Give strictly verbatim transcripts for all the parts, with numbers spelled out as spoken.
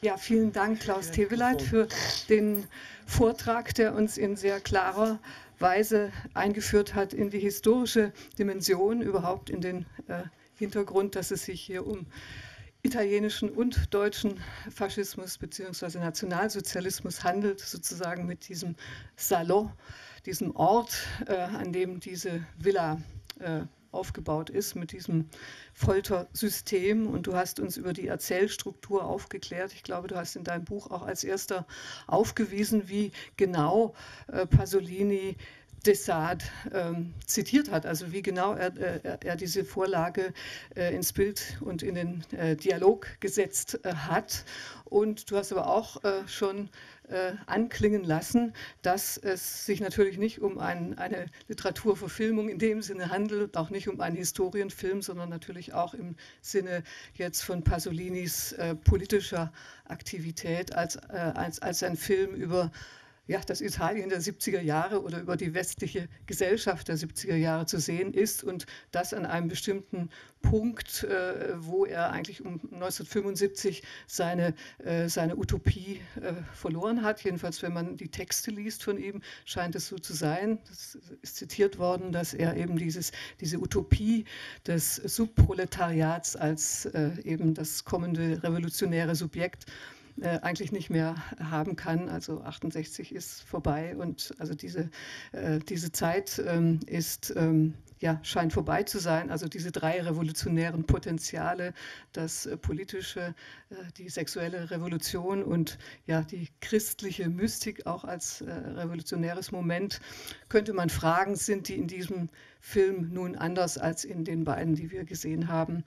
Ja, vielen Dank, Klaus Teweleit, für den Vortrag, der uns in sehr klarer Weise eingeführt hat in die historische Dimension, überhaupt in den äh, Hintergrund, dass es sich hier um italienischen und deutschen Faschismus bzw. Nationalsozialismus handelt, sozusagen mit diesem Salon, diesem Ort, äh, an dem diese Villa äh, aufgebaut ist, mit diesem Foltersystem. Und du hast uns über die Erzählstruktur aufgeklärt. Ich glaube, du hast in deinem Buch auch als erster aufgewiesen, wie genau äh, Pasolini de Sade ähm, zitiert hat, also wie genau er, er, er diese Vorlage äh, ins Bild und in den äh, Dialog gesetzt äh, hat. Und du hast aber auch äh, schon äh, anklingen lassen, dass es sich natürlich nicht um ein, eine Literaturverfilmung in dem Sinne handelt, auch nicht um einen Historienfilm, sondern natürlich auch im Sinne jetzt von Pasolinis äh, politischer Aktivität als, äh, als, als ein Film über ja, das Italien der siebziger Jahre oder über die westliche Gesellschaft der siebziger Jahre zu sehen ist und das an einem bestimmten Punkt, äh, wo er eigentlich um neunzehnhundertfünfundsiebzig seine, äh, seine Utopie äh, verloren hat. Jedenfalls, wenn man die Texte liest von ihm, scheint es so zu sein. Das ist zitiert worden, dass er eben dieses, diese Utopie des Subproletariats als äh, eben das kommende revolutionäre Subjekt Äh, eigentlich nicht mehr haben kann. Also achtundsechzig ist vorbei und also diese, äh, diese Zeit ähm, ist, ähm, ja, scheint vorbei zu sein. Also diese drei revolutionären Potenziale, das äh, politische, äh, die sexuelle Revolution und ja, die christliche Mystik auch als äh, revolutionäres Moment, könnte man fragen, sind die in diesem Film nun anders als in den beiden, die wir gesehen haben?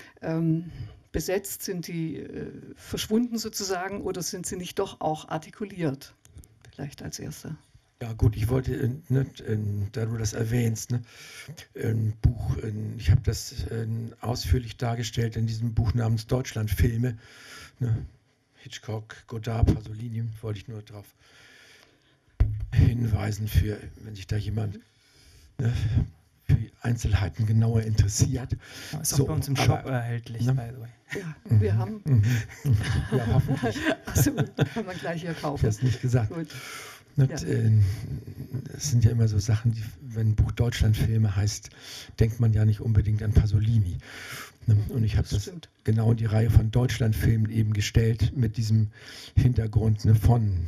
Ähm, besetzt, sind die äh, verschwunden sozusagen oder sind sie nicht doch auch artikuliert? Vielleicht als erster. Ja gut, ich wollte, äh, ne, äh, da du das erwähnst, ne, ein Buch, äh, ich habe das äh, ausführlich dargestellt in diesem Buch namens Deutschlandfilme, ne, Hitchcock, Godard, Pasolini, wollte ich nur darauf hinweisen, für, wenn sich da jemand ne, für die Einzelheiten genauer interessiert. Ja, ist auch so, bei uns im aber, Shop erhältlich, ne? by the way. Ja, Mhm, wir haben. Mhm, mhm. Ja, hoffentlich. Achso, kann man gleich hier kaufen. Ich habe es nicht gesagt. Gut. Das, Ja. äh, das sind ja immer so Sachen, die, wenn ein Buch Deutschlandfilme heißt, denkt man ja nicht unbedingt an Pasolini. Ne? Und ich habe das, das genau in die Reihe von Deutschlandfilmen eben gestellt mit diesem Hintergrund, ne, von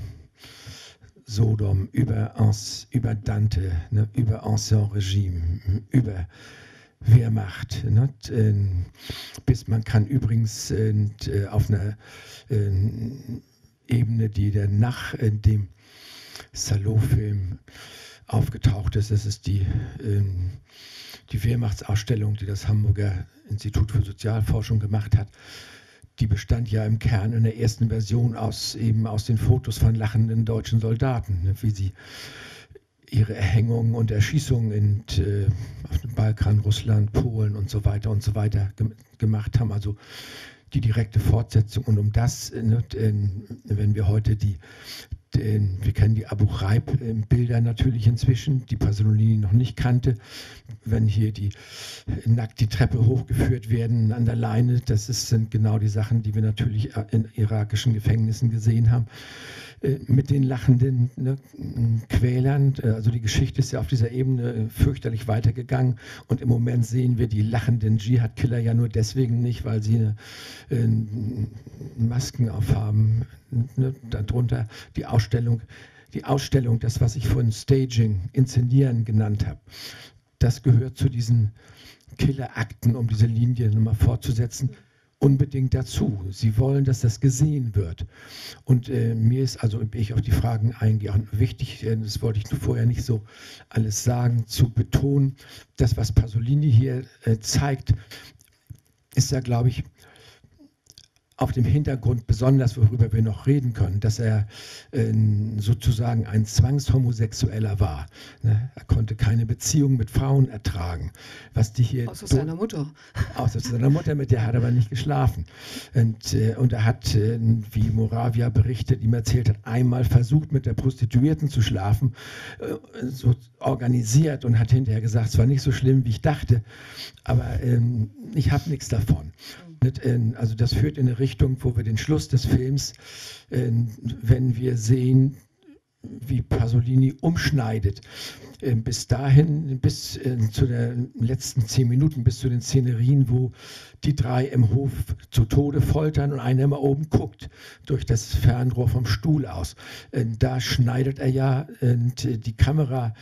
Sodom über, Ans, über Dante, ne, über Ancien Regime, über Wehrmacht. Ne, äh, bis man kann übrigens äh, auf einer äh, Ebene, die der nach äh, dem Salon-Film aufgetaucht ist, das ist die, äh, die Wehrmachtsausstellung, die das Hamburger Institut für Sozialforschung gemacht hat. Die bestand ja im Kern in der ersten Version aus, eben aus den Fotos von lachenden deutschen Soldaten, ne, wie sie ihre Erhängungen und Erschießungen in, äh, auf dem Balkan, Russland, Polen und so weiter und so weiter ge gemacht haben. Also die direkte Fortsetzung. Und um das, ne, wenn wir heute die, den, wir kennen die Abu Ghraib-Bilder natürlich inzwischen, die Pasolini noch nicht kannte, wenn hier die nackt die Treppe hochgeführt werden an der Leine, das ist, sind genau die Sachen, die wir natürlich in irakischen Gefängnissen gesehen haben, mit den lachenden, ne, Quälern. Also die Geschichte ist ja auf dieser Ebene fürchterlich weitergegangen und im Moment sehen wir die lachenden Dschihad-Killer ja nur deswegen nicht, weil sie eine, äh, Masken aufhaben, ne, darunter die Ausstellung, die Ausstellung, das, was ich von Staging, Inszenieren genannt habe, das gehört zu diesen Killerakten, um diese Linie nochmal fortzusetzen, unbedingt dazu. Sie wollen, dass das gesehen wird. Und äh, mir ist, also ich auf die Fragen eingehe, auch wichtig, äh, das wollte ich vorher nicht so alles sagen, zu betonen, das, was Pasolini hier äh, zeigt, ist ja, glaube ich, auf dem Hintergrund besonders, worüber wir noch reden können, dass er äh, sozusagen ein Zwangshomosexueller war. Ne? Er konnte keine Beziehung mit Frauen ertragen. Was die hier Außer seiner Mutter. Außer seiner Mutter, mit der hat er aber nicht geschlafen. Und, äh, und er hat, äh, wie Moravia berichtet, ihm erzählt hat, einmal versucht, mit der Prostituierten zu schlafen, äh, so organisiert und hat hinterher gesagt, es war nicht so schlimm, wie ich dachte, aber ähm, ich habe nichts davon. Also das führt in eine Richtung, wo wir den Schluss des Films, wenn wir sehen, wie Pasolini umschneidet, bis dahin, bis zu den letzten zehn Minuten, bis zu den Szenerien, wo die drei im Hof zu Tode foltern und einer immer oben guckt, durch das Fernrohr vom Stuhl aus. Da schneidet er ja die Kamera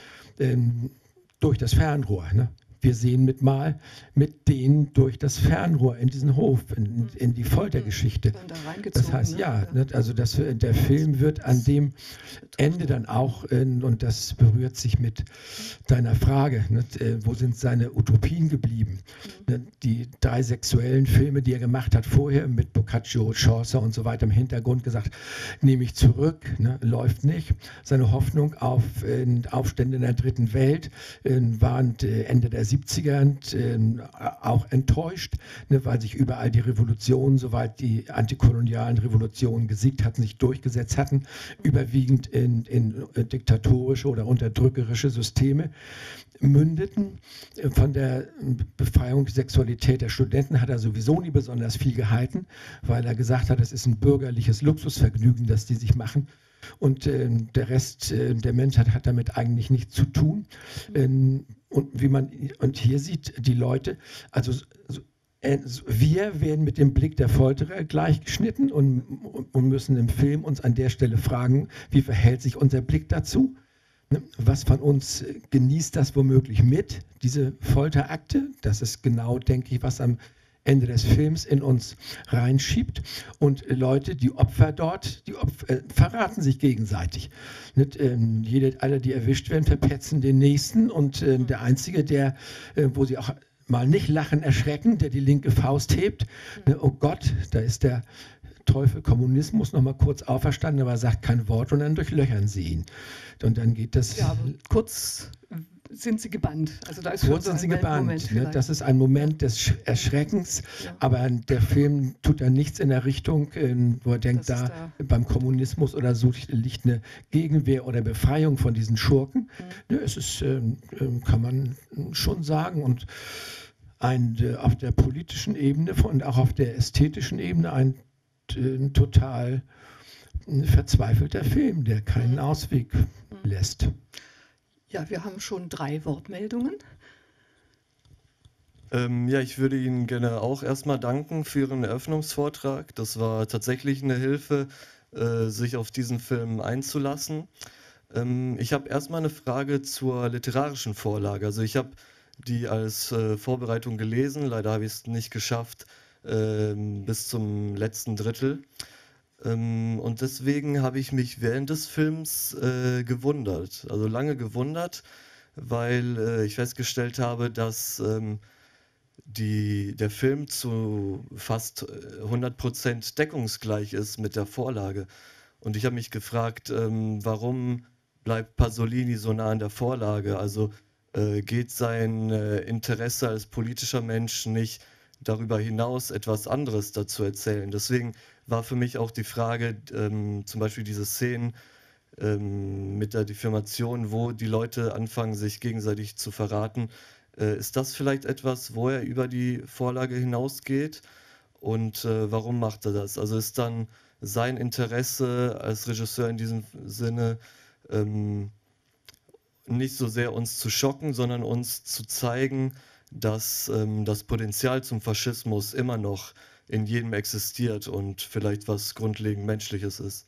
durch das Fernrohr. Ne? Wir sehen mit mal mit denen durch das Fernrohr in diesen Hof, in, in die Foltergeschichte. Das heißt, ja, ne? Also das, der Film wird an dem Ende dann auch, und das berührt sich mit deiner Frage, ne? Wo sind seine Utopien geblieben? Ne? Die drei sexuellen Filme, die er gemacht hat vorher, mit Boccaccio, Chaucer und so weiter im Hintergrund gesagt, nehme ich zurück, ne? Läuft nicht. Seine Hoffnung auf Aufstände in der dritten Welt waren Ende der siebziger äh, auch enttäuscht, ne, weil sich überall die Revolutionen, soweit die antikolonialen Revolutionen gesiegt hatten, sich durchgesetzt hatten, überwiegend in, in äh, diktatorische oder unterdrückerische Systeme mündeten. Von der Befreiung der Sexualität der Studenten hat er sowieso nie besonders viel gehalten, weil er gesagt hat, es ist ein bürgerliches Luxusvergnügen, das die sich machen. Und äh, der Rest äh, der Menschheit hat damit eigentlich nichts zu tun. Ähm, und wie man und hier sieht die Leute, also äh, wir werden mit dem Blick der Folterer gleichgeschnitten und, und müssen im Film uns an der Stelle fragen, wie verhält sich unser Blick dazu? Ne? Was von uns genießt das womöglich mit, diese Folterakte? Das ist genau, denke ich, was am Ende des Films in uns reinschiebt, und Leute, die Opfer dort, die Opfer, äh, verraten sich gegenseitig. Nicht, ähm, jede, alle, die erwischt werden, verpetzen den Nächsten, und äh, der Einzige, der, äh, wo sie auch mal nicht lachen, erschrecken, der die linke Faust hebt, ne, oh Gott, da ist der Teufel Kommunismus noch mal kurz auferstanden, aber sagt kein Wort, und dann durchlöchern sie ihn. Und dann geht das... Ja, aber kurz sind sie gebannt. Also da ist kurz sind sie gebannt. Ne? Das ist ein Moment des Erschreckens, ja. Aber der Film tut dann nichts in der Richtung, wo er denkt, da, da beim Kommunismus oder so liegt eine Gegenwehr oder Befreiung von diesen Schurken. Mhm. Ne, es ist, äh, kann man schon sagen, und ein, äh, auf der politischen Ebene und auch auf der ästhetischen Ebene ein, ein total ein verzweifelter Film, der keinen Ausweg mhm. lässt. Ja, wir haben schon drei Wortmeldungen. Ähm, ja, ich würde Ihnen gerne auch erstmal danken für Ihren Eröffnungsvortrag. Das war tatsächlich eine Hilfe, äh, sich auf diesen Film einzulassen. Ähm, ich habe erstmal eine Frage zur literarischen Vorlage. Also ich habe die als äh, Vorbereitung gelesen, leider habe ich es nicht geschafft äh, bis zum letzten Drittel. Ähm, und deswegen habe ich mich während des Films äh, gewundert, also lange gewundert, weil äh, ich festgestellt habe, dass ähm, die, der Film zu fast hundert Prozent deckungsgleich ist mit der Vorlage. Und ich habe mich gefragt, ähm, warum bleibt Pasolini so nah an der Vorlage? Also äh, geht sein äh, Interesse als politischer Mensch nicht darüber hinaus, etwas anderes dazu erzählen? Deswegen war für mich auch die Frage, ähm, zum Beispiel diese Szenen ähm, mit der Diffamation, wo die Leute anfangen, sich gegenseitig zu verraten. Äh, ist das vielleicht etwas, wo er über die Vorlage hinausgeht? Und äh, warum macht er das? Also ist dann sein Interesse als Regisseur in diesem Sinne ähm, nicht so sehr uns zu schocken, sondern uns zu zeigen, dass ähm, das Potenzial zum Faschismus immer noch in jedem existiert und vielleicht was grundlegend Menschliches ist.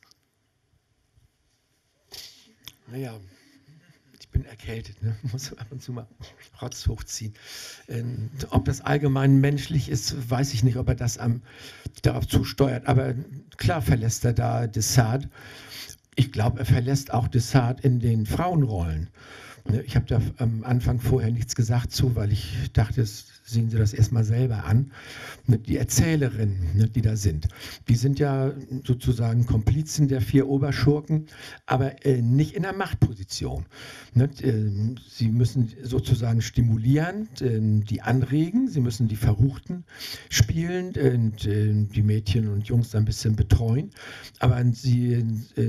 Naja, ich bin erkältet, ne? Muss ab und zu mal Rotz hochziehen. Ähm, ob das allgemein menschlich ist, weiß ich nicht, ob er das am, darauf zusteuert. Aber klar verlässt er da Dessart. Ich glaube, er verlässt auch Dessart in den Frauenrollen. Ich habe da am Anfang vorher nichts gesagt zu, weil ich dachte, sehen Sie das erstmal selber an. Die Erzählerinnen, die da sind, die sind ja sozusagen Komplizen der vier Oberschurken, aber nicht in der Machtposition. Sie müssen sozusagen stimulieren, die anregen, sie müssen die Verruchten spielen, die Mädchen und Jungs ein bisschen betreuen, aber sie,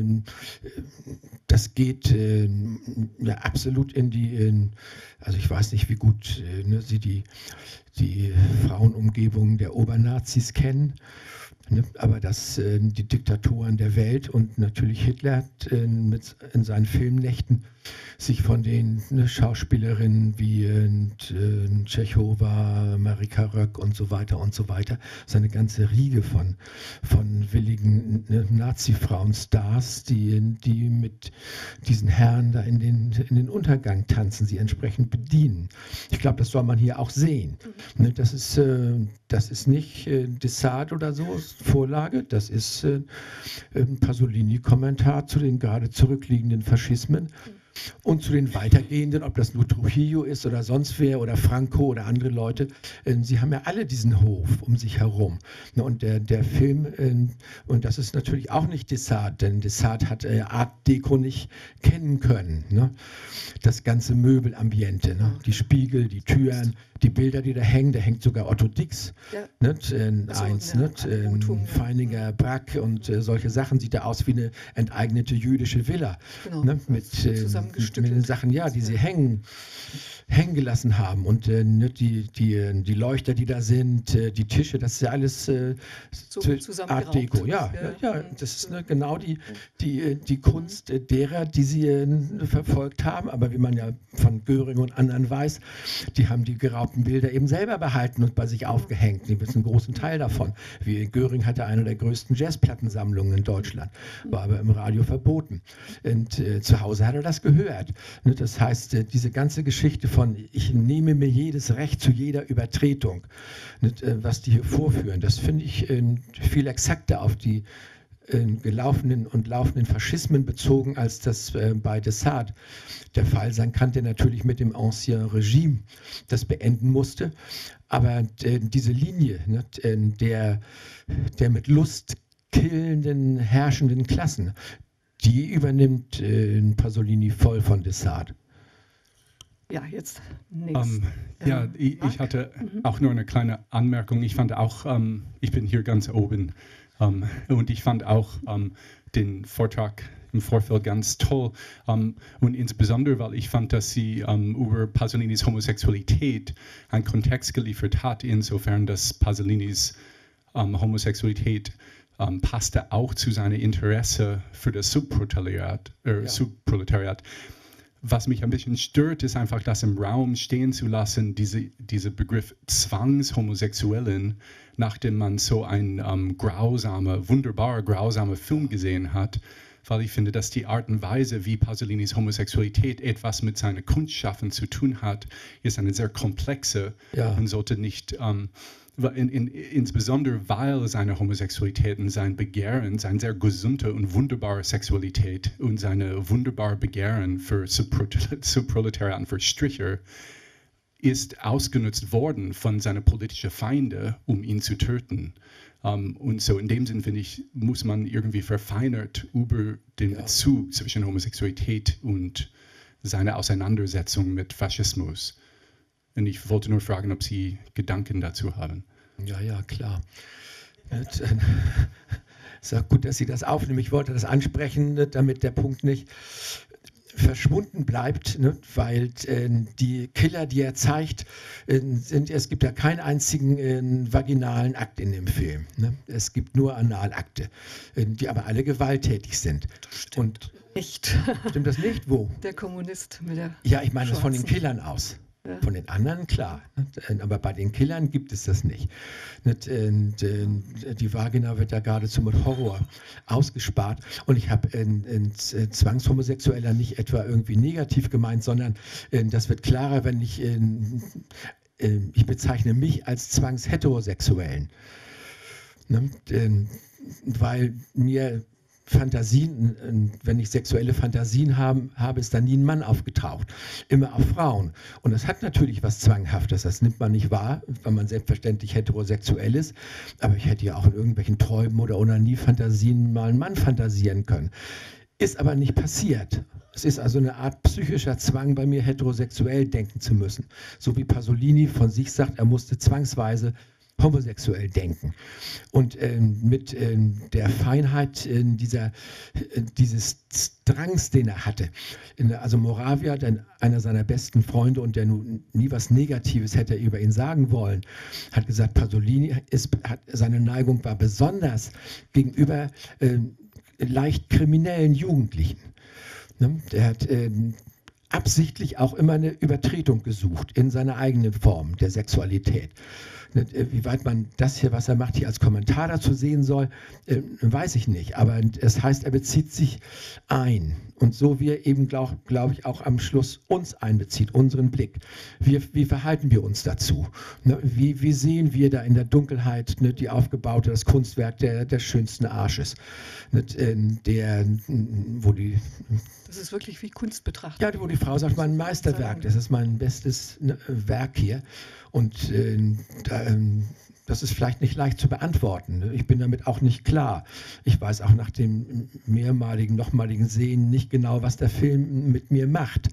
das geht ja absolut in die, in, also ich weiß nicht, wie gut ne, sie die die Frauenumgebung der Obernazis kennen. Aber dass äh, die Diktatoren der Welt und natürlich Hitler äh, mit, in seinen Filmnächten sich von den ne, Schauspielerinnen wie äh, Tschechowa, Marika Röck und so weiter und so weiter, seine ganze Riege von, von willigen ne, Nazi-Frauen-Stars, die, die mit diesen Herren da in den, in den Untergang tanzen, sie entsprechend bedienen. Ich glaube, das soll man hier auch sehen. Ne, das, ist, äh, das ist nicht äh, Dessart oder so, Vorlage, das ist äh, ein Pasolini-Kommentar zu den gerade zurückliegenden Faschismen und zu den weitergehenden, ob das nur Trujillo ist oder sonst wer oder Franco oder andere Leute. Äh, sie haben ja alle diesen Hof um sich herum. Ne, und der, der Film, äh, und das ist natürlich auch nicht Dessart, denn Dessart hat äh, Art Deco nicht kennen können. Ne? Das ganze Möbelambiente, ne? Die Spiegel, die Türen, die Bilder, die da hängen, da hängt sogar Otto Dix, ja. Nicht? Äh, also, eins, ja, nicht? Äh, Feininger Brack und äh, solche Sachen, sieht da aus wie eine enteignete jüdische Villa. Genau. Ne? Mit, äh, mit den Sachen, ja, die sie hängen, hängen gelassen haben. Und äh, die, die, die Leuchter, die da sind, äh, die Tische, das ist ja alles äh, so Art Deco. Ja, ja, ja, das ist ne, genau die, die, die Kunst äh, derer, die sie äh, verfolgt haben. Aber wie man ja von Göring und anderen weiß, die haben die geraubten Bilder eben selber behalten und bei sich aufgehängt. Die wissen einen großen Teil davon. Wie Göring hatte eine der größten Jazzplattensammlungen in Deutschland, war aber im Radio verboten. Und äh, zu Hause hat er das gehört. Ne, das heißt, äh, diese ganze Geschichte von ich nehme mir jedes Recht zu jeder Übertretung, ne, äh, was die hier vorführen, das finde ich äh, viel exakter auf die äh, gelaufenen und laufenden Faschismen bezogen, als das äh, bei Dessart der Fall sein kann, der natürlich mit dem Ancien Regime das beenden musste. Aber äh, diese Linie, ne, der, der mit Lust killenden, herrschenden Klassen, die übernimmt äh, Pasolini voll von Dessart. Ja, jetzt nächstes. Um, ja, ich, ich hatte mhm. auch nur eine kleine Anmerkung. Ich fand auch, um, ich bin hier ganz oben, um, und ich fand auch um, den Vortrag im Vorfeld ganz toll. Um, und insbesondere, weil ich fand, dass sie um, über Pasolinis Homosexualität einen Kontext geliefert hat, insofern, dass Pasolinis um, Homosexualität um, passte auch zu seinem Interesse für das Subproletariat. Äh, ja. Subproletariat. Was mich ein bisschen stört, ist einfach, das im Raum stehen zu lassen, diese, dieser Begriff Zwangshomosexuellen, nachdem man so einen um, grausamer, wunderbar grausamer Film gesehen hat, weil ich finde, dass die Art und Weise, wie Pasolinis Homosexualität etwas mit seinem Kunstschaffen zu tun hat, ist eine sehr komplexe ja. und sollte nicht, um, in, in, insbesondere weil seine Homosexualität und sein Begehren, seine sehr gesunde und wunderbare Sexualität und seine wunderbare Begehren für Subproletariat und für Stricher ist ausgenutzt worden von seinen politischen Feinden, um ihn zu töten. Um, und so in dem Sinn, finde ich, muss man irgendwie verfeinert über den ja. Bezug zwischen Homosexualität und seine Auseinandersetzung mit Faschismus. Und ich wollte nur fragen, ob Sie Gedanken dazu haben. Ja, ja, klar. Es ist auch gut, dass Sie das aufnehmen. Ich wollte das ansprechen, damit der Punkt nicht verschwunden bleibt, ne? Weil äh, die Killer, die er zeigt, äh, sind, es gibt ja keinen einzigen äh, vaginalen Akt in dem Film. Ne? Es gibt nur Analakte, äh, die aber alle gewalttätig sind. Das stimmt Und, nicht. Stimmt das nicht? Wo? Der Kommunist mit der Ja, ich meine das von den Killern aus. Ja. Von den anderen, klar. Aber bei den Killern gibt es das nicht. Die Vagina wird da geradezu mit Horror ausgespart. Und ich habe Zwangshomosexueller nicht etwa irgendwie negativ gemeint, sondern das wird klarer, wenn ich, ich bezeichne mich als Zwangsheterosexuellen. Weil mir Fantasien, wenn ich sexuelle Fantasien habe, habe, ist da nie ein Mann aufgetaucht. Immer auf Frauen. Und das hat natürlich was Zwanghaftes. Das nimmt man nicht wahr, weil man selbstverständlich heterosexuell ist. Aber ich hätte ja auch in irgendwelchen Träumen oder Onanie-Fantasien mal einen Mann fantasieren können. Ist aber nicht passiert. Es ist also eine Art psychischer Zwang bei mir, heterosexuell denken zu müssen. So wie Pasolini von sich sagt, er musste zwangsweise homosexuell denken. Und ähm, mit ähm, der Feinheit äh, dieser, äh, dieses Drangs, den er hatte. In, also Moravia, denn einer seiner besten Freunde und der nun nie was Negatives hätte über ihn sagen wollen, hat gesagt, Pasolini ist, hat, seine Neigung war besonders gegenüber äh, leicht kriminellen Jugendlichen. Ne? Der hat äh, absichtlich auch immer eine Übertretung gesucht in seiner eigenen Form der Sexualität. Wie weit man das hier, was er macht, hier als Kommentar dazu sehen soll, äh, weiß ich nicht. Aber es heißt, er bezieht sich ein. Und so wie er eben, glaube glaub ich, auch am Schluss uns einbezieht, unseren Blick. Wie, wie verhalten wir uns dazu? Ne? Wie, wie sehen wir da in der Dunkelheit, ne, die aufgebaute, das Kunstwerk der, des schönsten Arsches? Ne, der, wo die... Das ist wirklich wie Kunst betrachtet. Ja, wo die Frau sagt, mein Meisterwerk, das ist mein bestes ne, Werk hier. Und äh, da, äh, das ist vielleicht nicht leicht zu beantworten. Ich bin damit auch nicht klar. Ich weiß auch nach dem mehrmaligen, nochmaligen Sehen nicht genau, was der Film mit mir macht.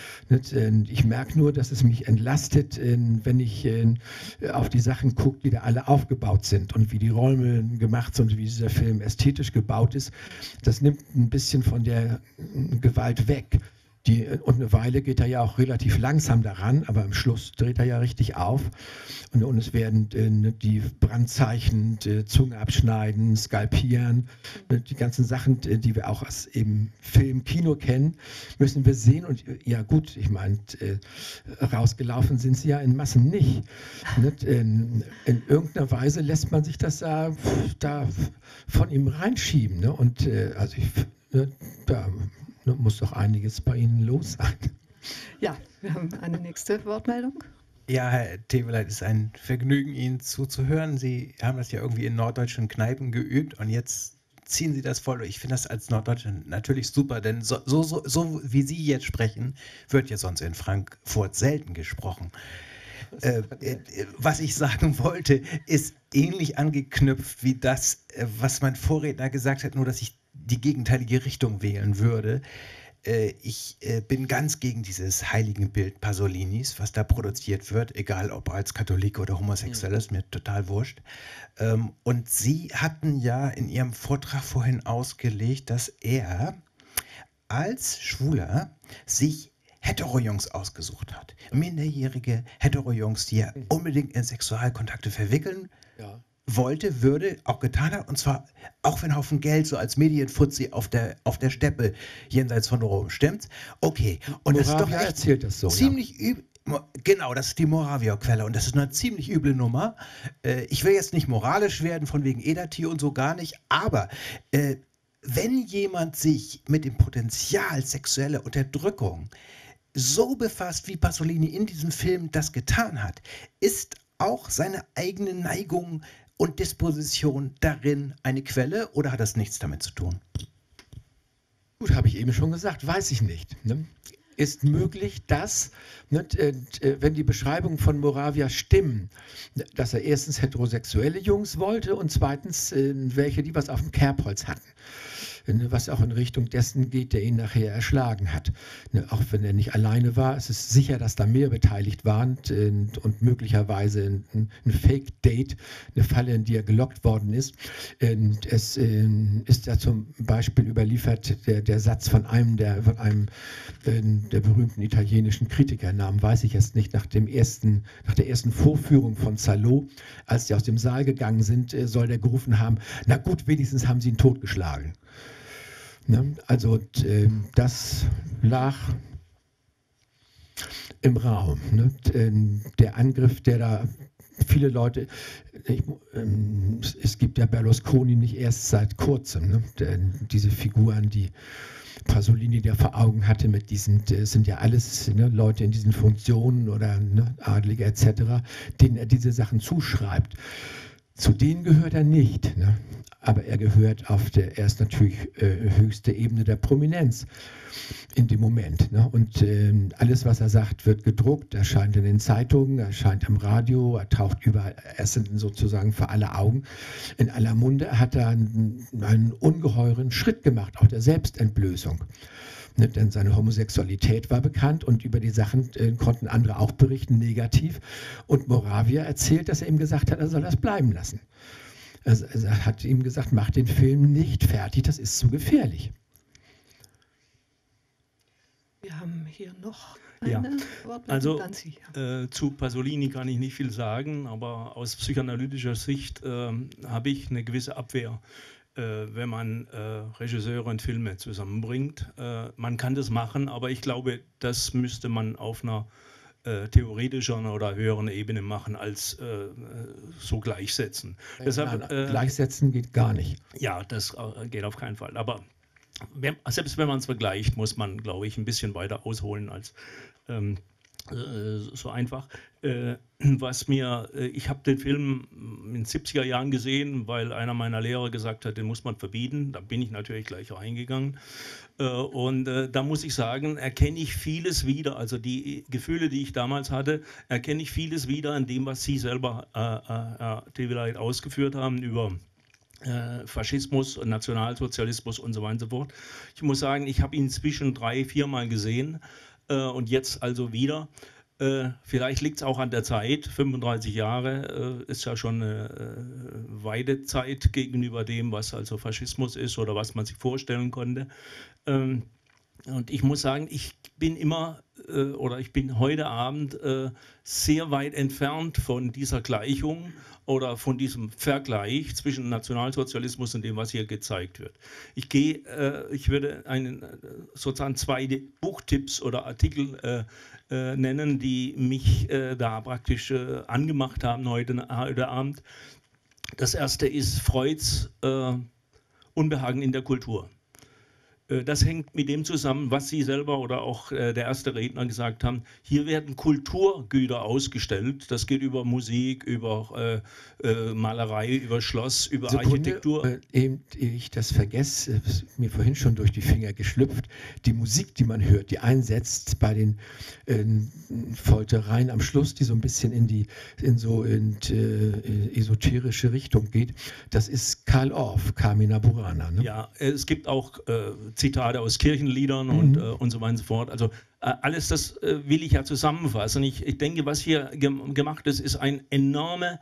Ich merke nur, dass es mich entlastet, wenn ich auf die Sachen gucke, die da alle aufgebaut sind und wie die Räume gemacht sind und wie dieser Film ästhetisch gebaut ist. Das nimmt ein bisschen von der Gewalt weg. Die, und eine Weile geht er ja auch relativ langsam daran, aber am Schluss dreht er ja richtig auf. Und, und es werden äh, die Brandzeichen, die Zunge abschneiden, skalpieren, äh, die ganzen Sachen, die wir auch aus eben Film, Kino kennen, müssen wir sehen. Und ja gut, ich meine, äh, rausgelaufen sind sie ja in Massen nicht. nicht? In, in irgendeiner Weise lässt man sich das da, da von ihm reinschieben. Ne? Und äh, also ich, ne, da muss doch einiges bei Ihnen los sein. Ja, wir haben eine nächste Wortmeldung. Ja, Herr Teweleit, es ist ein Vergnügen, Ihnen zuzuhören. Sie haben das ja irgendwie in norddeutschen Kneipen geübt und jetzt ziehen Sie das voll. Ich finde das als Norddeutscher natürlich super, denn so, so, so, so wie Sie jetzt sprechen, wird ja sonst in Frankfurt selten gesprochen. Äh, äh, was ich sagen wollte, ist ähnlich angeknüpft wie das, äh, was mein Vorredner gesagt hat, nur dass ich die gegenteilige Richtung wählen würde. Äh, ich äh, bin ganz gegen dieses Heiligenbild Pasolinis, was da produziert wird, egal ob als Katholik oder homosexuell, ist mir total wurscht. Ähm, und Sie hatten ja in Ihrem Vortrag vorhin ausgelegt, dass er als Schwuler sich Hetero-Jungs ausgesucht hat. Minderjährige Hetero-Jungs, die er unbedingt in Sexualkontakte verwickeln ja. wollte, würde, auch getan hat, und zwar auch für einen Haufen Geld, so als Medienfuzzi auf der, auf der Steppe jenseits von Rom. Stimmt's? Okay. Und Moravia das ist doch echt erzählt das so, ziemlich ja. übel. Genau, das ist die Moravia-Quelle und das ist eine ziemlich üble Nummer. Äh, ich will jetzt nicht moralisch werden, von wegen Edati und so gar nicht, aber äh, wenn jemand sich mit dem Potenzial sexueller Unterdrückung so befasst, wie Pasolini in diesem Film das getan hat, ist auch seine eigene Neigung und Disposition darin eine Quelle oder hat das nichts damit zu tun? Gut, habe ich eben schon gesagt, weiß ich nicht. Ne? Ist möglich, dass, ne, äh, wenn die Beschreibungen von Moravia stimmen, dass er erstens heterosexuelle Jungs wollte und zweitens äh, welche, die was auf dem Kerbholz hatten. Was auch in Richtung dessen geht, der ihn nachher erschlagen hat. Auch wenn er nicht alleine war, es ist sicher, dass da mehr beteiligt waren und möglicherweise ein Fake-Date, eine Falle, in die er gelockt worden ist. Es ist ja zum Beispiel überliefert der, der Satz von einem, der, von einem der berühmten italienischen Kritiker, Namen weiß ich jetzt nicht, nach, dem ersten, nach der ersten Vorführung von Salo, als die aus dem Saal gegangen sind, soll der gerufen haben, na gut, wenigstens haben sie ihn totgeschlagen. Ne? Also äh, das lag im Raum. Ne? Der Angriff, der da viele Leute, ich, ähm, es gibt ja Berlusconi nicht erst seit kurzem, ne? Der, diese Figuren, die Pasolini der vor Augen hatte, mit diesen, das sind ja alles ne, Leute in diesen Funktionen oder ne, Adlige et cetera, denen er diese Sachen zuschreibt. Zu denen gehört er nicht, ne? Aber er gehört auf der, er ist natürlich äh, höchste Ebene der Prominenz in dem Moment. Ne? Und äh, alles, was er sagt, wird gedruckt, erscheint in den Zeitungen, erscheint im Radio, er taucht überall, er ist sozusagen für alle Augen, in aller Munde. Er hat da einen, einen ungeheuren Schritt gemacht, auch der Selbstentblößung. Ne, denn seine Homosexualität war bekannt und über die Sachen äh, konnten andere auch berichten, negativ. Und Moravia erzählt, dass er ihm gesagt hat, er soll das bleiben lassen. Also, er hat ihm gesagt, mach den Film nicht fertig, das ist zu gefährlich. Wir haben hier noch eine ja. Wortmeldung. Also Danzi, ja. äh, zu Pasolini kann ich nicht viel sagen, aber aus psychoanalytischer Sicht äh, habe ich eine gewisse Abwehr, äh, wenn man äh, Regisseure und Filme zusammenbringt. Äh, man kann das machen, aber ich glaube, das müsste man auf einer äh, theoretischeren oder höheren Ebene machen, als äh, so gleichsetzen. Ja, Deshalb, nein, äh, gleichsetzen geht gar nicht. Ja, das äh, geht auf keinen Fall. Aber wenn, selbst wenn man es vergleicht, muss man, glaube ich, ein bisschen weiter ausholen als ähm, äh, so einfach. Äh, was mir, äh, ich habe den Film in den siebziger Jahren gesehen, weil einer meiner Lehrer gesagt hat, den muss man verbieten. Da bin ich natürlich gleich reingegangen. Äh, und äh, da muss ich sagen, erkenne ich vieles wieder. Also die Gefühle, die ich damals hatte, erkenne ich vieles wieder in dem, was Sie selber, äh, äh, Teweleit, ausgeführt haben über Faschismus, Nationalsozialismus und so weiter und so fort. Ich muss sagen, ich habe ihn inzwischen drei, viermal gesehen äh, und jetzt also wieder. Äh, vielleicht liegt es auch an der Zeit, fünfunddreißig Jahre äh, ist ja schon eine äh, weite Zeit gegenüber dem, was also Faschismus ist oder was man sich vorstellen konnte. Ähm, und ich muss sagen, ich bin immer äh, oder ich bin heute Abend äh, sehr weit entfernt von dieser Gleichung oder von diesem Vergleich zwischen Nationalsozialismus und dem, was hier gezeigt wird. Ich gehe, äh, ich würde einen, äh, sozusagen zwei Buchtipps oder Artikel äh, äh, nennen, die mich äh, da praktisch äh, angemacht haben heute, heute Abend. Das erste ist Freuds äh, Unbehagen in der Kultur. Das hängt mit dem zusammen, was Sie selber oder auch äh, der erste Redner gesagt haben. Hier werden Kulturgüter ausgestellt. Das geht über Musik, über äh, äh, Malerei, über Schloss, über Sekunde, Architektur. Äh, eben, ich das vergesse, ist mir vorhin schon durch die Finger geschlüpft. Die Musik, die man hört, die einsetzt bei den äh, Foltereien am Schluss, die so ein bisschen in die in so in, äh, esoterische Richtung geht, das ist Karl Orff, Carmina Burana. Ne? Ja, es gibt auch äh, Zitate aus Kirchenliedern mhm. und, äh, und so weiter und so fort. Also äh, alles das äh, will ich ja zusammenfassen. Ich, ich denke, was hier gem gemacht ist, ist eine enorme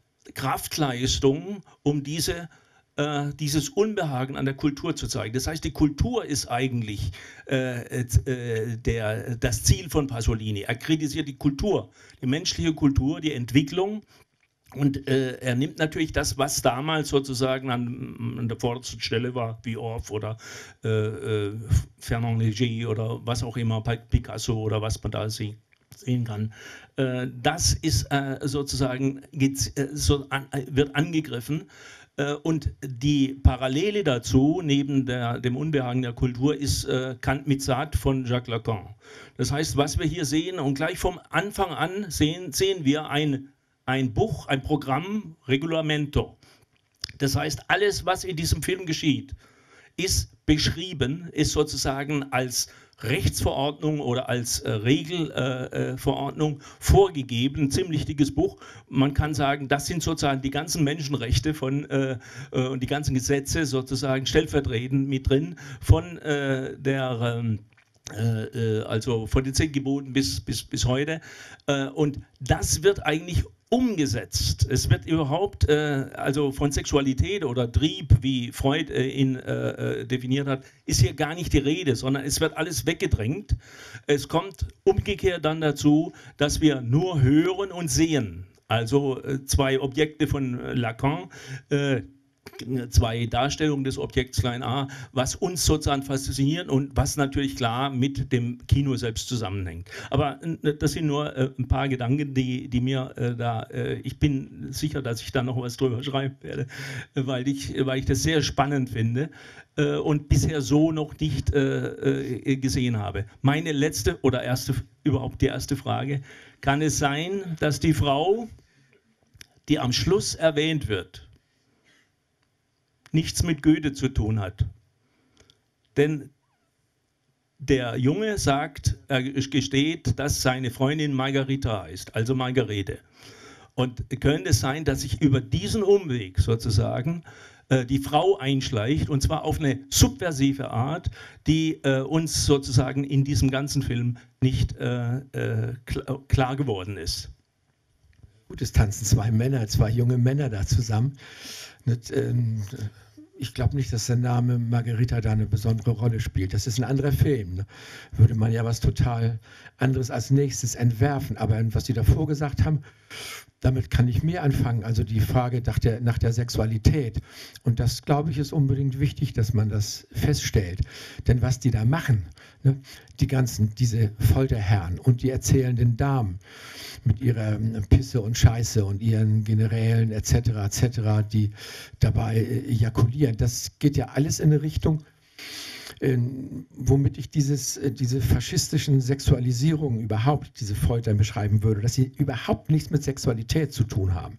Kraftleistung, um diese, äh, dieses Unbehagen an der Kultur zu zeigen. Das heißt, die Kultur ist eigentlich äh, äh, der, das Ziel von Pasolini. Er kritisiert die Kultur, die menschliche Kultur, die Entwicklung. Und äh, er nimmt natürlich das, was damals sozusagen an, an der vordersten Stelle war, wie Orff oder äh, äh, Fernand Léger oder was auch immer, Picasso oder was man da sieht. sehen kann. Äh, das ist äh, sozusagen, äh, so an, wird angegriffen äh, und die Parallele dazu, neben der, dem Unbehagen der Kultur, ist äh, Kant mit Saat von Jacques Lacan. Das heißt, was wir hier sehen und gleich vom Anfang an sehen, sehen wir ein Ein Buch, ein Programm, Regulamento. Das heißt, alles, was in diesem Film geschieht, ist beschrieben, ist sozusagen als Rechtsverordnung oder als äh, Regelverordnung äh, vorgegeben. Ein ziemlich dickes Buch. Man kann sagen, das sind sozusagen die ganzen Menschenrechte von, äh, äh, und die ganzen Gesetze sozusagen stellvertretend mit drin von äh, der ähm, äh, also von den zehn Geboten bis, bis, bis heute. Äh, und das wird eigentlich umgesetzt. Es wird überhaupt, äh, also von Sexualität oder Trieb, wie Freud äh, ihn äh, definiert hat, ist hier gar nicht die Rede, sondern es wird alles weggedrängt. Es kommt umgekehrt dann dazu, dass wir nur hören und sehen. Also äh, zwei Objekte von Lacan, äh, zwei Darstellungen des Objekts klein a, was uns sozusagen fasziniert und was natürlich klar mit dem Kino selbst zusammenhängt. Aber das sind nur äh, ein paar Gedanken, die, die mir äh, da, äh, ich bin sicher, dass ich da noch was drüber schreiben werde, äh, weil, ich, weil ich das sehr spannend finde äh, und bisher so noch nicht äh, äh, gesehen habe. Meine letzte oder erste, überhaupt die erste Frage, kann es sein, dass die Frau, die am Schluss erwähnt wird, nichts mit Goethe zu tun hat? Denn der Junge sagt, er gesteht, dass seine Freundin Margarita heißt, also Margarete. Und könnte es sein, dass sich über diesen Umweg sozusagen äh, die Frau einschleicht, und zwar auf eine subversive Art, die äh, uns sozusagen in diesem ganzen Film nicht äh, äh, klar, klar geworden ist. Gut, es tanzen zwei Männer, zwei junge Männer da zusammen. Mit, ähm, ich glaube nicht, dass der Name Margherita da eine besondere Rolle spielt. Das ist ein anderer Film. Ne? Würde man ja was total anderes als nächstes entwerfen. Aber was Sie davor gesagt haben, damit kann ich mehr anfangen. Also die Frage nach der, nach der Sexualität. Und das, glaube ich, ist unbedingt wichtig, dass man das feststellt. Denn was die da machen, ne, die ganzen, diese Folterherren und die erzählenden Damen mit ihrer Pisse und Scheiße und ihren Generälen et cetera et cetera, die dabei ejakulieren, das geht ja alles in eine Richtung, äh, womit ich dieses, äh, diese faschistischen Sexualisierungen überhaupt, diese Foltern beschreiben würde, dass sie überhaupt nichts mit Sexualität zu tun haben.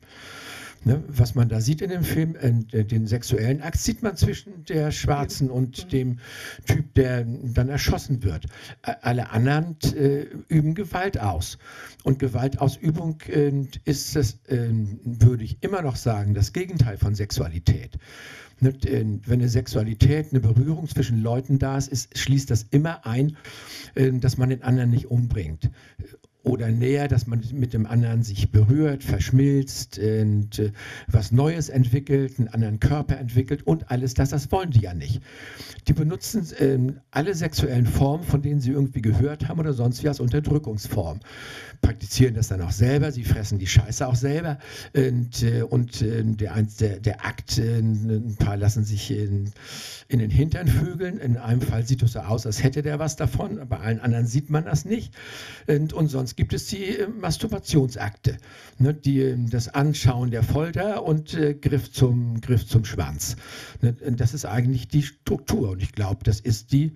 Ne, was man da sieht in dem Film, äh, den sexuellen Akt sieht man zwischen der Schwarzen und dem Typ, der dann erschossen wird. Äh, alle anderen äh, üben Gewalt aus. Und Gewaltausübung äh, ist, das, äh, würde ich immer noch sagen, das Gegenteil von Sexualität. Ne, äh, wenn eine Sexualität, eine Berührung zwischen Leuten da ist, ist schließt das immer ein, äh, dass man den anderen nicht umbringt. Oder näher, dass man mit dem anderen sich berührt, verschmilzt und äh, was Neues entwickelt, einen anderen Körper entwickelt und alles das, das wollen die ja nicht. Die benutzen äh, alle sexuellen Formen, von denen sie irgendwie gehört haben oder sonst wie als Unterdrückungsform. Praktizieren das dann auch selber, sie fressen die Scheiße auch selber und, äh, und äh, der, der, der Akt, äh, ein paar lassen sich in, in den Hintern vögeln, in einem Fall sieht es so aus, als hätte der was davon, bei allen anderen sieht man das nicht und, und sonst gibt es die äh, Masturbationsakte, ne, die, das Anschauen der Folter und äh, Griff, zum, Griff zum Schwanz. Ne, das ist eigentlich die Struktur und ich glaube, das ist die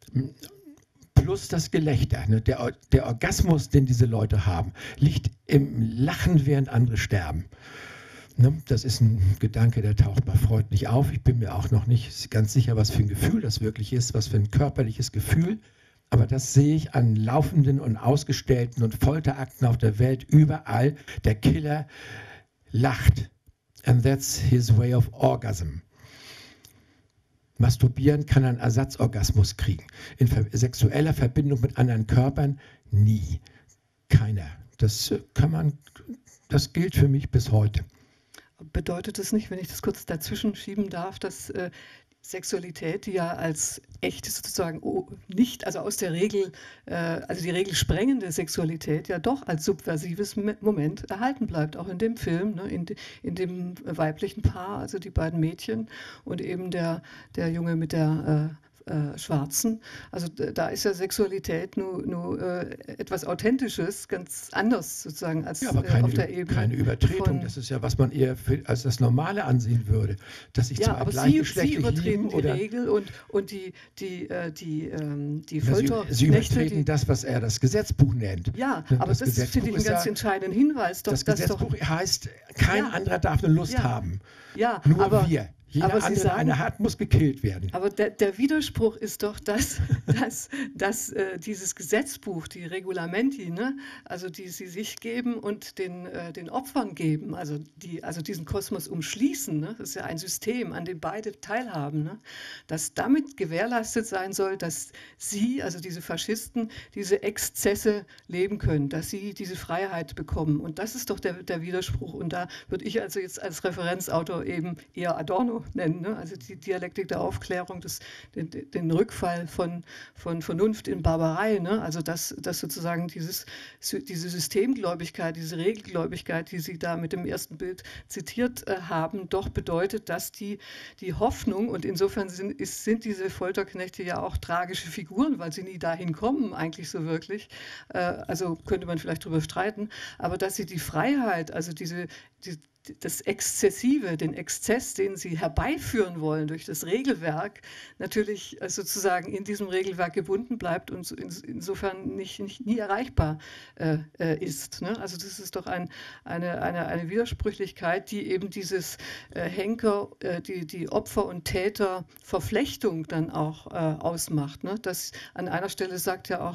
plus das Gelächter. Ne, der, der Orgasmus, den diese Leute haben, liegt im Lachen, während andere sterben. Ne, das ist ein Gedanke, der taucht bei Freud nicht auf. Ich bin mir auch noch nicht ganz sicher, was für ein Gefühl das wirklich ist, was für ein körperliches Gefühl. Aber das sehe ich an laufenden und ausgestellten und Folterakten auf der Welt überall. Der Killer lacht. And that's his way of orgasm. Masturbieren kann einen Ersatzorgasmus kriegen. In sexueller Verbindung mit anderen Körpern nie. Keiner. Das kann man, das gilt für mich bis heute. Bedeutet es nicht, wenn ich das kurz dazwischen schieben darf, dass äh, Sexualität, die ja als echte sozusagen oh, nicht, also aus der Regel, äh, also die Regel sprengende Sexualität ja doch als subversives Moment erhalten bleibt, auch in dem Film, ne, in, in dem weiblichen Paar, also die beiden Mädchen und eben der, der Junge mit der äh, Äh, Schwarzen. Also da ist ja Sexualität nur, nur äh, etwas Authentisches, ganz anders sozusagen als ja, aber keine, äh, auf der Ebene. Keine Übertretung, das ist ja, was man eher für, als das Normale ansehen würde, dass sich ja, zwei aber gleichgeschlechtlich Sie, Sie übertreten lieben, die oder Regel und, und die, die, äh, die, ähm, die na, Folter. Sie, Sie übertreten die, das, was er das Gesetzbuch nennt. Ja, ne, aber das, das finde ich einen ganz ja, entscheidenden Hinweis. Doch, das Gesetzbuch doch, heißt, kein ja, anderer darf eine Lust ja, haben. Ja, nur aber, wir. Jeder aber andere, Sie sagen, einer hat, muss gekillt werden. Aber der, der Widerspruch ist doch, dass, dass, dass äh, dieses Gesetzbuch, die Regulamenti, ne, also die sie sich geben und den, äh, den Opfern geben, also, die, also diesen Kosmos umschließen, ne, das ist ja ein System, an dem beide teilhaben, ne, dass damit gewährleistet sein soll, dass sie, also diese Faschisten, diese Exzesse leben können, dass sie diese Freiheit bekommen. Und das ist doch der, der Widerspruch. Und da würde ich also jetzt als Referenzautor eben eher Adorno nennen, ne? Also die Dialektik der Aufklärung, das, den, den Rückfall von, von Vernunft in Barbarei, ne? Also dass, dass sozusagen dieses, diese Systemgläubigkeit, diese Regelgläubigkeit, die Sie da mit dem ersten Bild zitiert äh, haben, doch bedeutet, dass die, die Hoffnung, und insofern sind, ist, sind diese Folterknechte ja auch tragische Figuren, weil sie nie dahin kommen, eigentlich so wirklich, äh, also könnte man vielleicht darüber streiten, aber dass sie die Freiheit, also diese, die, das Exzessive, den Exzess, den sie herbeiführen wollen durch das Regelwerk, natürlich sozusagen in diesem Regelwerk gebunden bleibt und insofern nicht, nicht nie erreichbar äh, ist. Ne? Also das ist doch ein, eine, eine, eine Widersprüchlichkeit, die eben dieses äh, Henker, äh, die, die Opfer- und Täter-Verflechtung dann auch äh, ausmacht. Ne? Das an einer Stelle sagt ja auch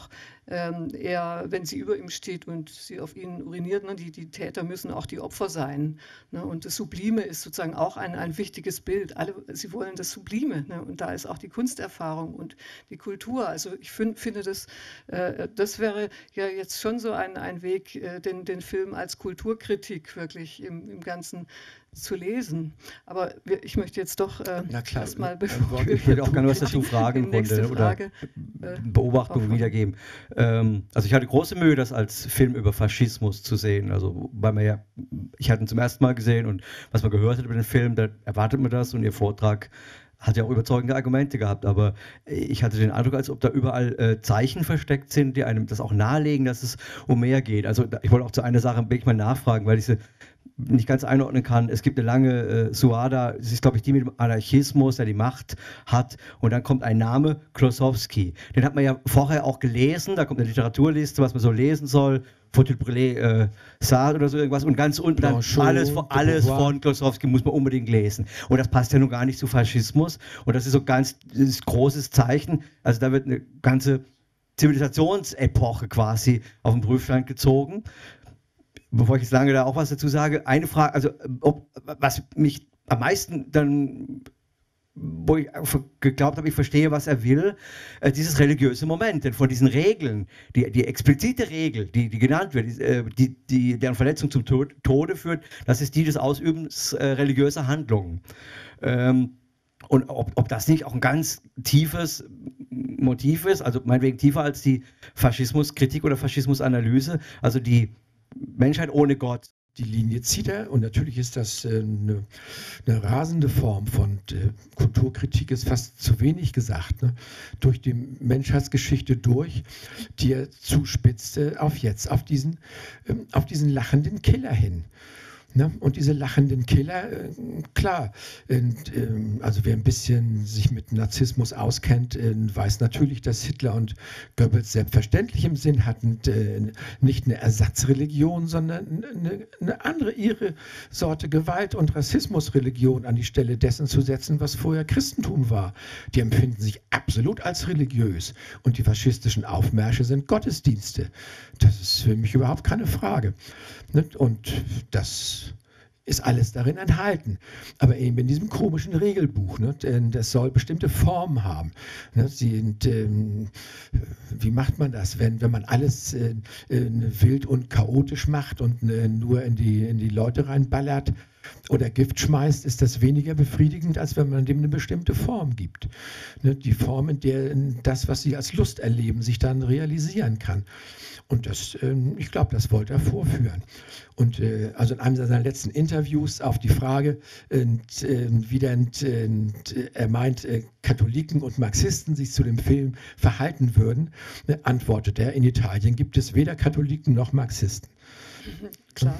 ähm, er, wenn sie über ihm steht und sie auf ihn uriniert, ne, die, die Täter müssen auch die Opfer sein. Ne, und das Sublime ist sozusagen auch ein, ein wichtiges Bild. Alle, sie wollen das Sublime, ne, und da ist auch die Kunsterfahrung und die Kultur. Also ich find, finde, das, äh, das wäre ja jetzt schon so ein, ein Weg, äh, den, den Film als Kulturkritik wirklich im, im Ganzen zu lesen. Aber wir, ich möchte jetzt doch äh, erstmal, bevor ich würde auch gerne was dazu fragen im Grunde Frage, oder äh, Beobachtung wiedergeben. Ähm, also ich hatte große Mühe, das als Film über Faschismus zu sehen. Also weil man ja, ich hatte ihn zum ersten Mal gesehen und was man gehört hat über den Film, da erwartet man das und Ihr Vortrag hat ja auch überzeugende Argumente gehabt, aber ich hatte den Eindruck, als ob da überall äh, Zeichen versteckt sind, die einem das auch nahelegen, dass es um mehr geht. Also ich wollte auch zu einer Sache wirklich mal nachfragen, weil ich sie nicht ganz einordnen kann. Es gibt eine lange äh, Suada, das ist, glaube ich, die mit dem Anarchismus, der die Macht hat. Und dann kommt ein Name, Klossowski. Den hat man ja vorher auch gelesen, da kommt eine Literaturliste, was man so lesen soll. Fautil-Brûlé, äh, Sartre oder so irgendwas. Und ganz unten dann alles, alles von Klossowski muss man unbedingt lesen. Und das passt ja nun gar nicht zu Faschismus. Und das ist so ganz das ist ein großes Zeichen. Also da wird eine ganze Zivilisationsepoche quasi auf den Prüfstand gezogen. Bevor ich jetzt lange da auch was dazu sage, eine Frage, also ob, was mich am meisten dann, wo ich geglaubt habe, ich verstehe, was er will, äh, dieses religiöse Moment, denn von diesen Regeln, die, die explizite Regel, die, die genannt wird, die, die, deren Verletzung zum Tod, Tode führt, das ist die des Ausübens äh, religiöser Handlungen. Ähm, und ob, ob das nicht auch ein ganz tiefes Motiv ist, also meinetwegen tiefer als die Faschismuskritik oder Faschismusanalyse, also die Menschheit ohne Gott. Die Linie zieht er und natürlich ist das äh, eine, eine rasende Form von äh, Kulturkritik, ist fast zu wenig gesagt, ne? Durch die Menschheitsgeschichte durch, die er zuspitzt äh, auf jetzt, auf diesen, äh, auf diesen lachenden Killer hin. Ne? Und diese lachenden Killer, äh, klar, und, äh, also wer ein bisschen sich mit Narzissmus auskennt, äh, weiß natürlich, dass Hitler und Goebbels selbstverständlich im Sinn hatten, äh, nicht eine Ersatzreligion, sondern eine, eine andere, ihre Sorte Gewalt- und Rassismusreligion an die Stelle dessen zu setzen, was vorher Christentum war. Die empfinden sich absolut als religiös und die faschistischen Aufmärsche sind Gottesdienste. Das ist für mich überhaupt keine Frage. Ne? Und das ist alles darin enthalten. Aber eben in diesem komischen Regelbuch, ne, das soll bestimmte Formen haben. Ne, sie, und, ähm, wie macht man das, wenn, wenn man alles äh, äh, wild und chaotisch macht und äh, nur in die, in die Leute reinballert oder Gift schmeißt, ist das weniger befriedigend, als wenn man dem eine bestimmte Form gibt. Ne, die Form, in der das, was sie als Lust erleben, sich dann realisieren kann. Und das, äh, ich glaube, das wollte er vorführen. Und äh, also in einem seiner letzten Interviews auf die Frage, äh, wie denn äh, er meint, äh, Katholiken und Marxisten sich zu dem Film verhalten würden, äh, antwortet er, in Italien gibt es weder Katholiken noch Marxisten. Klar.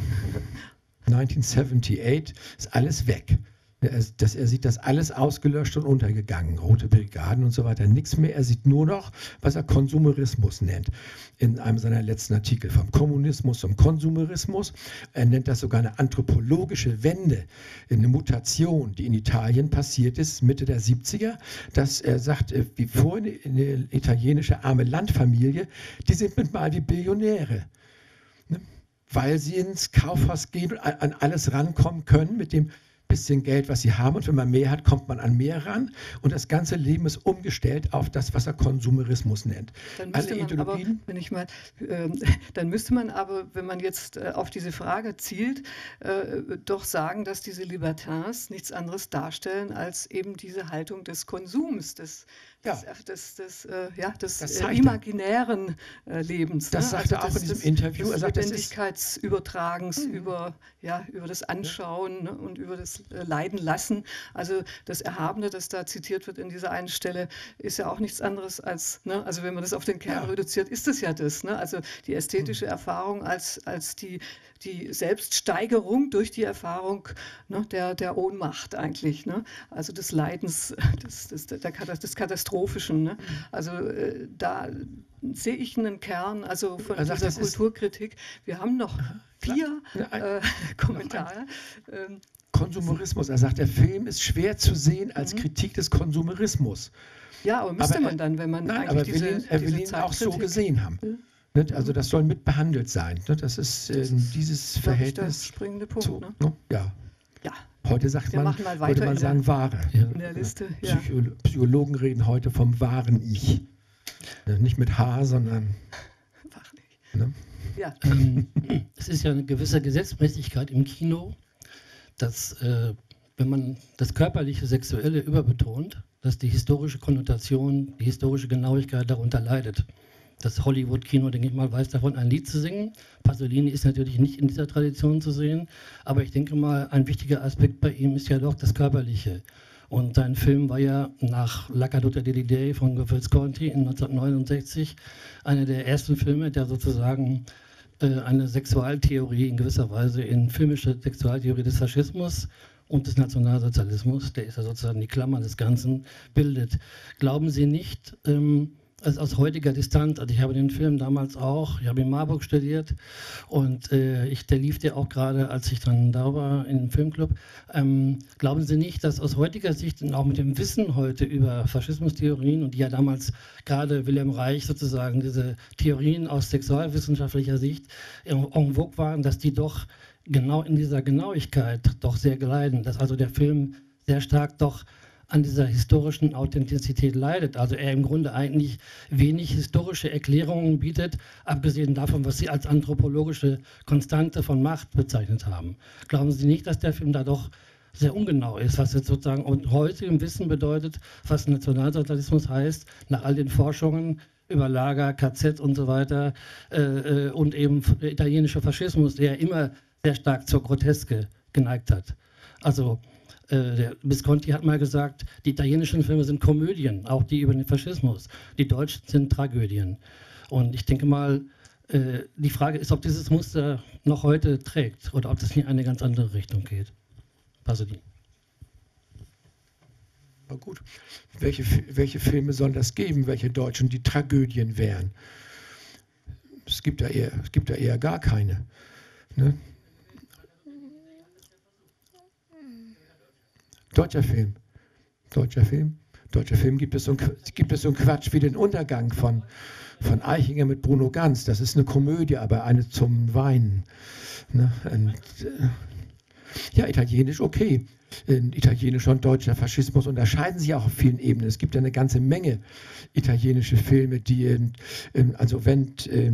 neunzehnhundertachtundsiebzig ist alles weg. Dass er sieht, das alles ausgelöscht und untergegangen, Rote Brigaden und so weiter, nichts mehr. Er sieht nur noch, was er Konsumerismus nennt. In einem seiner letzten Artikel vom Kommunismus zum Konsumerismus. Er nennt das sogar eine anthropologische Wende, eine Mutation, die in Italien passiert ist, Mitte der siebziger, dass er sagt, wie vorhin eine italienische arme Landfamilie, die sind mit mal wie Billionäre. Ne? Weil sie ins Kaufhaus gehen und an alles rankommen können mit dem bisschen Geld, was sie haben, und wenn man mehr hat, kommt man an mehr ran und das ganze Leben ist umgestellt auf das, was er Konsumerismus nennt. Dann müsste Alle man Ideologien, aber, wenn ich mal, äh, dann müsste man aber, wenn man jetzt äh, auf diese Frage zielt, äh, doch sagen, dass diese Libertins nichts anderes darstellen als eben diese Haltung des Konsums, des Des, ja. des, des, äh, ja, des das äh, imaginären äh, Lebens. Das ne? sagt also er auch des, in diesem Interview. Des er sagt, Lebendigkeitsübertragens das ist, über, ja, über das Anschauen, ne? Und über das äh, Leiden lassen. Also das Erhabene, das da zitiert wird in dieser einen Stelle, ist ja auch nichts anderes als, ne? Also wenn man das auf den Kern ja. reduziert, ist das ja das. Ne? Also die ästhetische hm. Erfahrung als, als die, die Selbststeigerung durch die Erfahrung, ne? der, der Ohnmacht eigentlich. Ne? Also des Leidens, des, des, der, des Katastrophischen. Ne? Also äh, da sehe ich einen Kern, also von also dieser Kulturkritik. Wir haben noch vier äh, Kommentare. Ähm, Konsumerismus. Er sagt, der Film ist schwer zu sehen als mhm. Kritik des Konsumerismus. Ja, aber müsste aber man dann, wenn man nein, eigentlich aber diese, will ihn, er will ihn auch so gesehen haben. Mhm. Also das soll mitbehandelt sein. Das ist äh, dieses Verhältnis. Der springende Punkt. Zu, ne? Ja. Ja. Heute sagt man, würde man sagen, der, Ware. In der Liste, ja. Psycho Psychologen reden heute vom wahren Ich. Nicht mit H, sondern... Ne? Ja. Ähm, es ist ja eine gewisse Gesetzmäßigkeit im Kino, dass, äh, wenn man das körperliche, sexuelle überbetont, dass die historische Konnotation, die historische Genauigkeit darunter leidet. Das Hollywood-Kino, denke ich mal, weiß davon, ein Lied zu singen. Pasolini ist natürlich nicht in dieser Tradition zu sehen, aber ich denke mal, ein wichtiger Aspekt bei ihm ist ja doch das Körperliche. Und sein Film war ja nach La Caduta delle Idee von Visconti in neunzehnhundertneunundsechzig einer der ersten Filme, der sozusagen äh, eine Sexualtheorie in gewisser Weise, in filmische Sexualtheorie des Faschismus und des Nationalsozialismus, der ist ja sozusagen die Klammer des Ganzen, bildet. Glauben Sie nicht, ähm, also aus heutiger Distanz, also ich habe den Film damals auch, ich habe in Marburg studiert und äh, ich, der lief ja auch gerade, als ich dann da war im Filmclub. Ähm, glauben Sie nicht, dass aus heutiger Sicht und auch mit dem Wissen heute über Faschismustheorien und die ja damals gerade Wilhelm Reich sozusagen diese Theorien aus sexualwissenschaftlicher Sicht en vogue waren, dass die doch genau in dieser Genauigkeit doch sehr leiden, dass also der Film sehr stark doch an dieser historischen Authentizität leidet. Also er im Grunde eigentlich wenig historische Erklärungen bietet, abgesehen davon, was Sie als anthropologische Konstante von Macht bezeichnet haben. Glauben Sie nicht, dass der Film da doch sehr ungenau ist, was jetzt sozusagen und heute im Wissen bedeutet, was Nationalsozialismus heißt, nach all den Forschungen über Lager, K Z und so weiter äh, und eben der italienische Faschismus, der immer sehr stark zur Groteske geneigt hat. Also Äh, der Visconti hat mal gesagt, die italienischen Filme sind Komödien, auch die über den Faschismus. Die deutschen sind Tragödien. Und ich denke mal, äh, die Frage ist, ob dieses Muster noch heute trägt oder ob das in eine ganz andere Richtung geht. Pasolini. Na gut. Welche, welche Filme soll das geben, welche deutschen die Tragödien wären? Es gibt da eher, es gibt da eher gar keine. Ne? Deutscher Film. Deutscher Film. Deutscher Film gibt es so einen, gibt es so einen Quatsch wie den Untergang von, von Eichinger mit Bruno Ganz. Das ist eine Komödie, aber eine zum Weinen. Ne? Und, äh, ja, italienisch, okay. In italienischer und deutscher Faschismus unterscheiden sich auch auf vielen Ebenen. Es gibt ja eine ganze Menge italienische Filme, die, in, in, also wenn äh,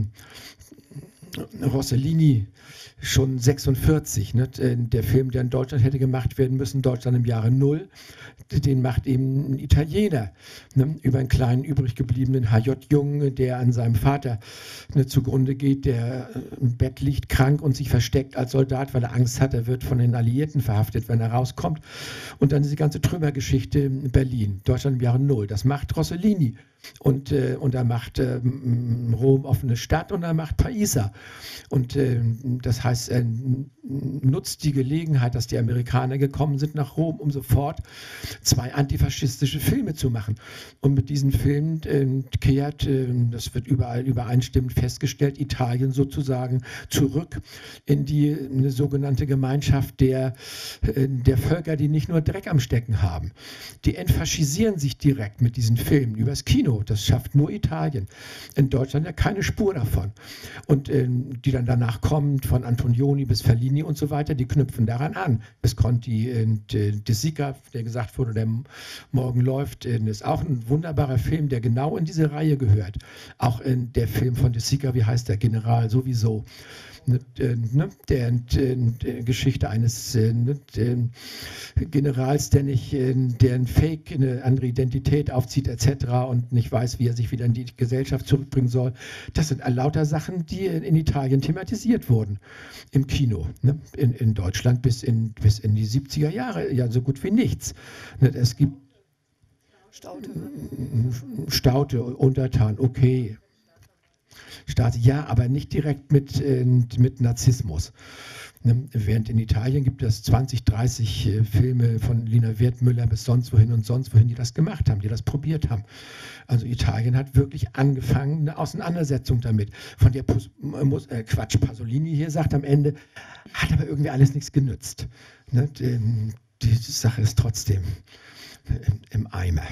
Rossellini schon sechsundvierzig, ne? Der Film, der in Deutschland hätte gemacht werden müssen, Deutschland im Jahre Null, den macht eben ein Italiener, ne? Über einen kleinen übrig gebliebenen H J-Jungen, der an seinem Vater ne, zugrunde geht, der im Bett liegt, krank und sich versteckt als Soldat, weil er Angst hat, er wird von den Alliierten verhaftet, wenn er rauskommt. Und dann diese ganze Trümmergeschichte in Berlin, Deutschland im Jahre Null, das macht Rossellini. Und, äh, und er macht äh, Rom offene Stadt und er macht Paisa. Und äh, das heißt, er nutzt die Gelegenheit, dass die Amerikaner gekommen sind nach Rom, um sofort zwei antifaschistische Filme zu machen. Und mit diesen Filmen äh, kehrt, äh, das wird überall übereinstimmend festgestellt, Italien sozusagen zurück in die eine sogenannte Gemeinschaft der, äh, der Völker, die nicht nur Dreck am Stecken haben. Die entfaschisieren sich direkt mit diesen Filmen übers Kino. Das schafft nur Italien. In Deutschland ja keine Spur davon. Und äh, die dann danach kommt, von Antonioni bis Fellini und so weiter, die knüpfen daran an. Visconti und äh, De Sica, der gesagt wurde, der morgen läuft, äh, ist auch ein wunderbarer Film, der genau in diese Reihe gehört. Auch in der Film von De Sica, wie heißt der? General sowieso. Ne, ne, der, der, der Geschichte eines äh, ne, der Generals, der nicht, äh, der ein Fake, eine andere Identität aufzieht et cetera und nicht weiß, wie er sich wieder in die Gesellschaft zurückbringen soll. Das sind lauter Sachen, die in Italien thematisiert wurden im Kino. Ne? In, in Deutschland bis in, bis in die siebziger Jahre ja so gut wie nichts. Ne? Es gibt Staute, Staute, Untertan, okay. Stasi, ja, aber nicht direkt mit, äh, mit Narzissmus. Ne? Während in Italien gibt es zwanzig, dreißig äh, Filme von Lina Wertmüller bis sonst wohin und sonst wohin, die das gemacht haben, die das probiert haben. Also Italien hat wirklich angefangen, eine Auseinandersetzung damit. Von der Pus muss, äh, Quatsch, Pasolini hier sagt am Ende, hat aber irgendwie alles nichts genützt. Ne? Die, die Sache ist trotzdem im, im Eimer.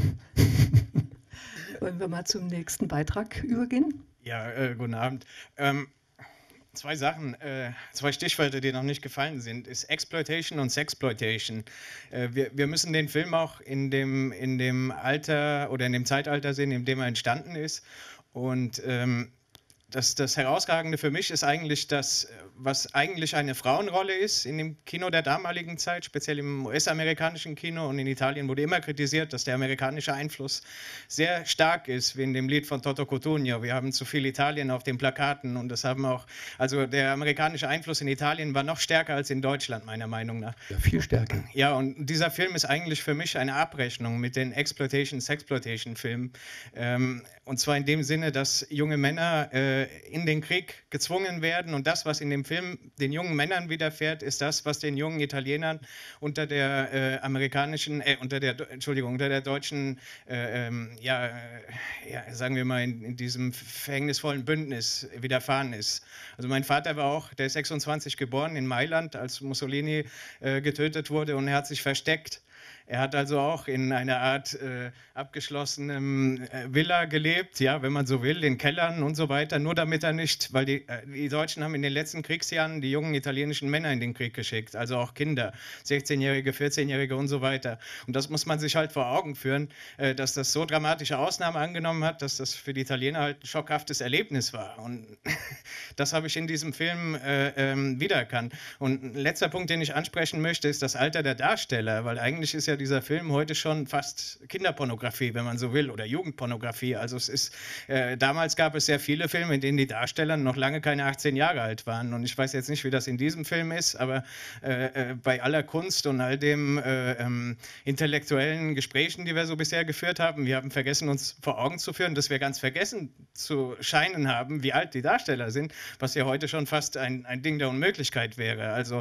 Wollen wir mal zum nächsten Beitrag übergehen? Ja, äh, guten Abend. Ähm, zwei Sachen, äh, zwei Stichwörter, die noch nicht gefallen sind, ist Exploitation und Sexploitation. Äh, wir, wir müssen den Film auch in dem, in dem Alter oder in dem Zeitalter sehen, in dem er entstanden ist. Und ähm, Das, das Herausragende für mich ist eigentlich das, was eigentlich eine Frauenrolle ist in dem Kino der damaligen Zeit, speziell im U S-amerikanischen Kino, und in Italien wurde immer kritisiert, dass der amerikanische Einfluss sehr stark ist, wie in dem Lied von Toto Cutugno. Wir haben zu viel Italien auf den Plakaten, und das haben auch, also der amerikanische Einfluss in Italien war noch stärker als in Deutschland, meiner Meinung nach. Ja, viel stärker. Ja, und dieser Film ist eigentlich für mich eine Abrechnung mit den Exploitation-Sexploitation-Filmen. Ähm, und zwar in dem Sinne, dass junge Männer äh, in den Krieg gezwungen werden, und das, was in dem Film den jungen Männern widerfährt, ist das, was den jungen Italienern unter der äh, amerikanischen, äh, unter der, Entschuldigung, unter der deutschen, äh, ähm, ja, äh, ja, sagen wir mal, in, in diesem verhängnisvollen Bündnis widerfahren ist. Also mein Vater war auch, der ist sechsundzwanzig geboren in Mailand, als Mussolini äh, getötet wurde, und er hat sich versteckt. Er hat also auch in einer Art äh, abgeschlossenem äh, Villa gelebt, ja, wenn man so will, in Kellern und so weiter, nur damit er nicht, weil die, äh, die Deutschen haben in den letzten Kriegsjahren die jungen italienischen Männer in den Krieg geschickt, also auch Kinder, sechzehnjährige, vierzehnjährige und so weiter. Und das muss man sich halt vor Augen führen, äh, dass das so dramatische Ausnahme angenommen hat, dass das für die Italiener halt ein schockhaftes Erlebnis war. Und das habe ich in diesem Film äh, ähm, wiedererkannt. Und ein letzter Punkt, den ich ansprechen möchte, ist das Alter der Darsteller, weil eigentlich ist ja dieser Film heute schon fast Kinderpornografie, wenn man so will, oder Jugendpornografie. Also es ist, äh, damals gab es sehr viele Filme, in denen die Darsteller noch lange keine achtzehn Jahre alt waren. Und ich weiß jetzt nicht, wie das in diesem Film ist, aber äh, äh, bei aller Kunst und all dem äh, ähm, intellektuellen Gesprächen, die wir so bisher geführt haben, wir haben vergessen, uns vor Augen zu führen, dass wir ganz vergessen zu scheinen haben, wie alt die Darsteller sind, was ja heute schon fast ein, ein Ding der Unmöglichkeit wäre. Also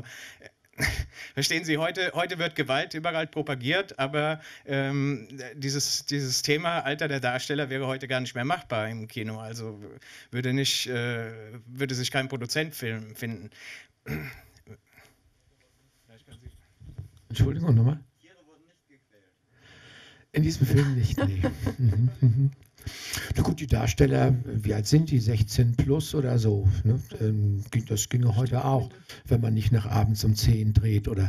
verstehen Sie, heute, heute wird Gewalt überall propagiert, aber ähm, dieses, dieses Thema Alter der Darsteller wäre heute gar nicht mehr machbar im Kino. Also würde, nicht, äh, würde sich kein Produzent Film finden. Entschuldigung, nochmal? In diesem Film nicht, nee. mhm, mhm. Na gut, die Darsteller, wie alt sind die? sechzehn plus oder so. Ne? Das ginge heute auch, wenn man nicht nach abends um zehn dreht oder.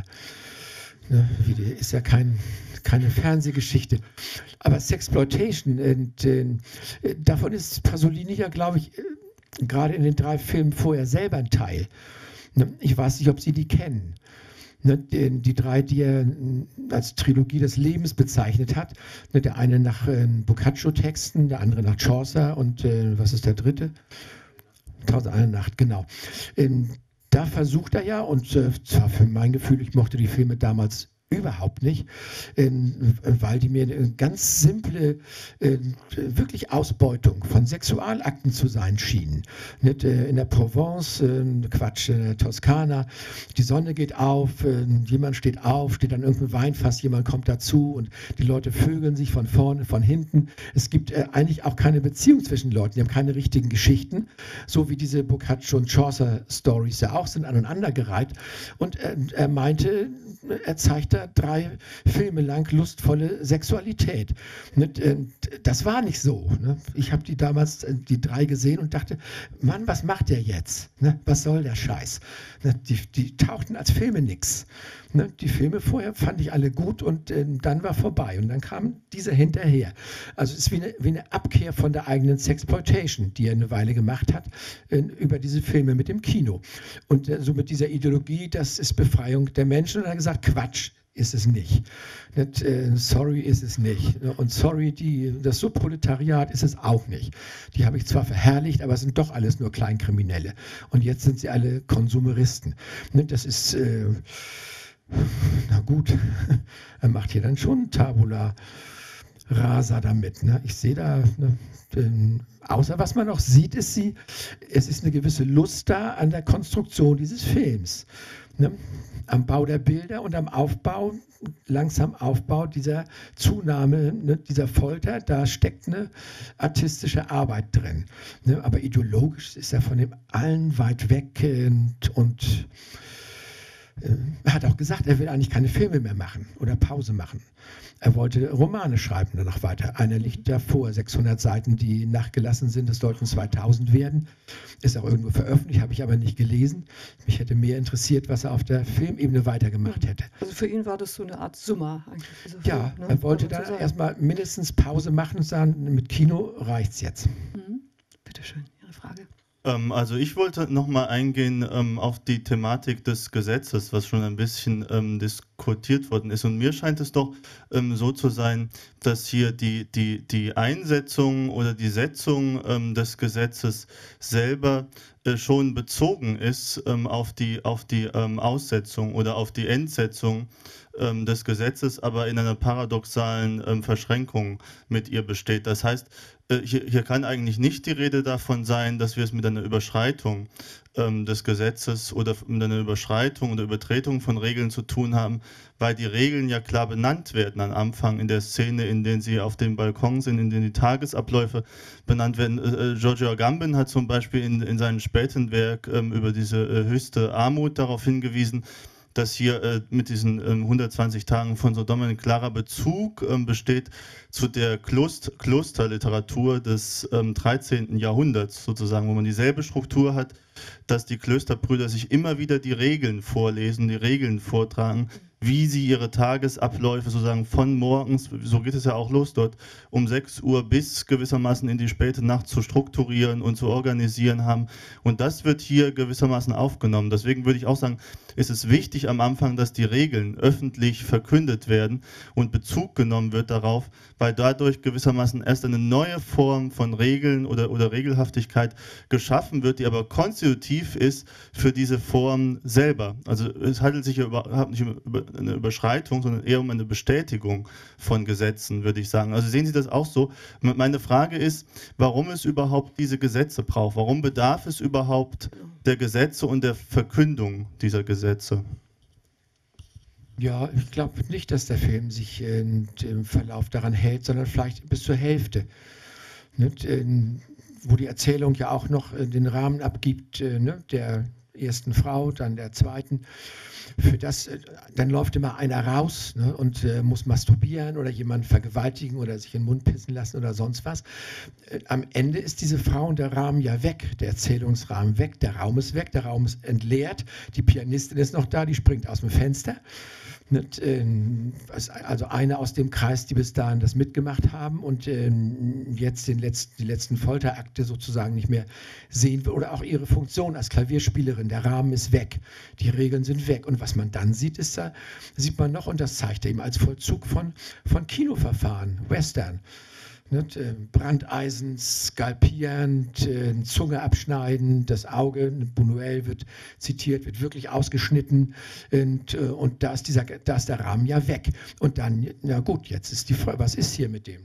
Ne? Ist ja kein, keine Fernsehgeschichte. Aber Sexploitation, und, äh, davon ist Pasolini ja, glaube ich, äh, gerade in den drei Filmen vorher selber ein Teil. Ne? Ich weiß nicht, ob Sie die kennen. Ne, die, die drei, die er als Trilogie des Lebens bezeichnet hat. Ne, der eine nach äh, Boccaccio-Texten, der andere nach Chaucer und äh, was ist der dritte? Tausend eine Nacht, genau. Ähm, da versucht er ja, und äh, zwar für mein Gefühl, ich mochte die Filme damals überhaupt nicht, äh, weil die mir eine ganz simple, äh, wirklich Ausbeutung von Sexualakten zu sein schienen. Nicht, äh, in der Provence, äh, Quatsch, in der Toskana, die Sonne geht auf, äh, jemand steht auf, steht an irgendeinem Weinfass, jemand kommt dazu und die Leute vögeln sich von vorne, von hinten. Es gibt äh, eigentlich auch keine Beziehung zwischen Leuten, die haben keine richtigen Geschichten, so wie diese Boccaccio und Chaucer Stories ja auch sind, aneinandergereiht. Und äh, er meinte, er zeigt da drei Filme lang lustvolle Sexualität. Das war nicht so. Ich habe die damals, die drei gesehen und dachte, Mann, was macht der jetzt? Was soll der Scheiß? Die, die tauchten als Filme nix. Die Filme vorher fand ich alle gut, und dann war vorbei. Und dann kam dieser hinterher. Also es ist wie eine, wie eine Abkehr von der eigenen Sexploitation, die er eine Weile gemacht hat, über diese Filme mit dem Kino. Und so mit dieser Ideologie, das ist Befreiung der Menschen. Und er hat gesagt, Quatsch ist es nicht. nicht äh, sorry ist es nicht. Und sorry, die, das Subproletariat ist es auch nicht. Die habe ich zwar verherrlicht, aber es sind doch alles nur Kleinkriminelle. Und jetzt sind sie alle Konsumeristen. Nicht, das ist, äh, na gut, er macht hier dann schon Tabula Raser damit. Ne? Ich sehe da, ne, den, außer was man noch sieht, ist sie, es ist eine gewisse Lust da an der Konstruktion dieses Films. Ne? Am Bau der Bilder und am Aufbau, langsam Aufbau dieser Zunahme, ne, dieser Folter, da steckt eine artistische Arbeit drin. Ne? Aber ideologisch ist er von dem allen weit weg und, und äh, er hat auch gesagt, er will eigentlich keine Filme mehr machen oder Pause machen. Er wollte Romane schreiben danach weiter. Einer liegt davor, sechshundert Seiten, die nachgelassen sind, das sollten zweitausend werden. Ist auch irgendwo veröffentlicht, habe ich aber nicht gelesen. Mich hätte mehr interessiert, was er auf der Filmebene weitergemacht hätte. Also für ihn war das so eine Art Summa eigentlich. Film, ja, ne? Er wollte da so erstmal mindestens Pause machen und sagen, mit Kino reicht's jetzt. Mhm. Bitte schön, Ihre Frage. Also ich wollte nochmal eingehen ähm, auf die Thematik des Gesetzes, was schon ein bisschen ähm, diskutiert worden ist. Und mir scheint es doch ähm, so zu sein, dass hier die, die, die Einsetzung oder die Setzung ähm, des Gesetzes selber äh, schon bezogen ist ähm, auf die, auf die ähm, Aussetzung oder auf die Endsetzung ähm, des Gesetzes, aber in einer paradoxalen ähm, Verschränkung mit ihr besteht. Das heißt, Hier, hier kann eigentlich nicht die Rede davon sein, dass wir es mit einer Überschreitung ähm, des Gesetzes oder mit einer Überschreitung oder Übertretung von Regeln zu tun haben, weil die Regeln ja klar benannt werden am Anfang in der Szene, in der sie auf dem Balkon sind, in denen die Tagesabläufe benannt werden. Äh, Giorgio Agamben hat zum Beispiel in, in seinem späten Werk ähm, über diese äh, höchste Armut darauf hingewiesen, dass hier äh, mit diesen ähm, hundertzwanzig Tagen von Sodom ein klarer Bezug ähm, besteht zu der Kloster Klosterliteratur des ähm, dreizehnten Jahrhunderts sozusagen, wo man dieselbe Struktur hat, dass die Klösterbrüder sich immer wieder die Regeln vorlesen, die Regeln vortragen, wie sie ihre Tagesabläufe sozusagen von morgens, so geht es ja auch los dort, um sechs Uhr bis gewissermaßen in die späte Nacht zu strukturieren und zu organisieren haben. Und das wird hier gewissermaßen aufgenommen. Deswegen würde ich auch sagen, ist es wichtig am Anfang, dass die Regeln öffentlich verkündet werden und Bezug genommen wird darauf, weil dadurch gewissermaßen erst eine neue Form von Regeln oder, oder Regelhaftigkeit geschaffen wird, die aber konstitutiv ist für diese Form selber. Also es handelt sich ja überhaupt nicht um eine Überschreitung, sondern eher um eine Bestätigung von Gesetzen, würde ich sagen. Also sehen Sie das auch so? Meine Frage ist, warum es überhaupt diese Gesetze braucht? Warum bedarf es überhaupt der Gesetze und der Verkündung dieser Gesetze? Ja, ich glaube nicht, dass der Film sich äh, im Verlauf daran hält, sondern vielleicht bis zur Hälfte. Nicht? Äh, wo die Erzählung ja auch noch äh, den Rahmen abgibt, äh, ne? Der ersten Frau, dann der zweiten. Für das, äh, dann läuft immer einer raus, ne? Und äh, muss masturbieren oder jemanden vergewaltigen oder sich in den Mund pissen lassen oder sonst was. Äh, am Ende ist diese Frau und der Rahmen ja weg, der Erzählungsrahmen weg, der Raum ist weg, der Raum ist entleert, die Pianistin ist noch da, die springt aus dem Fenster. Nicht, äh, also eine aus dem Kreis, die bis dahin das mitgemacht haben und äh, jetzt den letzten, die letzten Folterakte sozusagen nicht mehr sehen will oder auch ihre Funktion als Klavierspielerin. Der Rahmen ist weg, die Regeln sind weg. Und was man dann sieht, ist da, sieht man noch, und das zeigt er eben als Vollzug von, von Kinoverfahren, Western. Nicht? Brandeisen, skalpieren, Zunge abschneiden, das Auge, Buñuel wird zitiert, wird wirklich ausgeschnitten und, und da, ist dieser, da ist der Rahmen ja weg. Und dann, na gut, jetzt ist die Frage, was ist hier mit dem?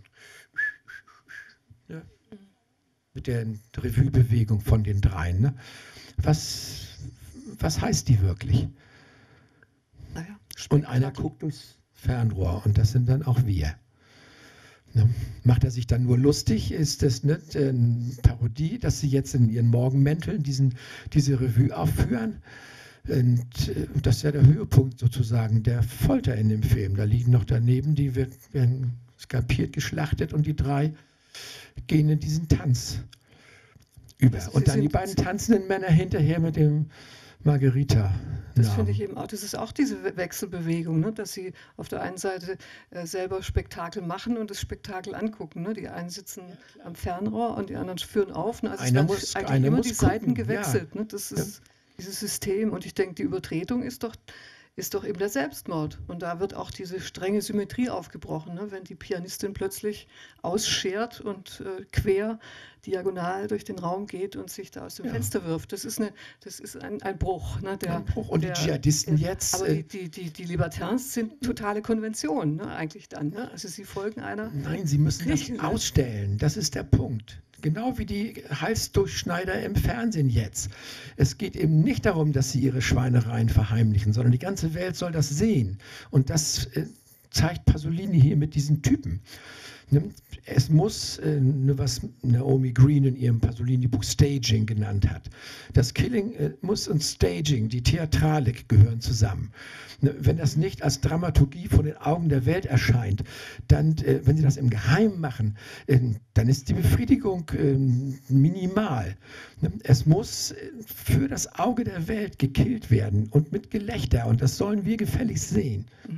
Ja. Mit der Revue-Bewegung von den dreien. Ne? Was, was heißt die wirklich? Naja, und einer guckt durchs Fernrohr und das sind dann auch wir. Ne? Macht er sich dann nur lustig? Ist das nicht eine Parodie, dass sie jetzt in ihren Morgenmänteln diesen, diese Revue aufführen? Und das ist ja der Höhepunkt sozusagen der Folter in dem Film. Da liegen noch daneben, die wird, werden skalpiert, geschlachtet und die drei gehen in diesen Tanz über. Also und dann die beiden tanzenden Männer hinterher mit dem Margherita. Das ja. finde ich eben auch, das ist auch diese Wechselbewegung, ne? Dass sie auf der einen Seite äh, selber Spektakel machen und das Spektakel angucken. Ne? Die einen sitzen ja, am Fernrohr und die anderen führen auf. Ne? Also einer es muss, werden eigentlich einer immer muss die gucken. Seiten gewechselt. Ja. Ne? Das ist ja. dieses System. Und ich denke, die Übertretung ist doch, ist doch eben der Selbstmord. Und da wird auch diese strenge Symmetrie aufgebrochen. Ne? Wenn die Pianistin plötzlich ausschert und äh, quer diagonal durch den Raum geht und sich da aus dem ja. Fenster wirft. Das ist, eine, das ist ein, ein Bruch. Ne, der, ein Bruch. Und der, die Dschihadisten der, jetzt... Aber die, die, die, die Libertins sind totale Konventionen, ne, eigentlich dann. Ne? Also sie folgen einer... Nein, sie müssen das ausstellen. Das ist der Punkt. Genau wie die Halsdurchschneider im Fernsehen jetzt. Es geht eben nicht darum, dass sie ihre Schweinereien verheimlichen, sondern die ganze Welt soll das sehen. Und das äh, zeigt Pasolini hier mit diesen Typen. Es muss, äh, was Naomi Green in ihrem Pasolini-Buch Staging genannt hat, das Killing äh, muss und Staging, die Theatralik, gehören zusammen. Ne, wenn das nicht als Dramaturgie vor den Augen der Welt erscheint, dann, äh, wenn sie das im Geheimen machen, äh, dann ist die Befriedigung äh, minimal. Ne, es muss äh, für das Auge der Welt gekillt werden und mit Gelächter, und das sollen wir gefälligst sehen. Mhm.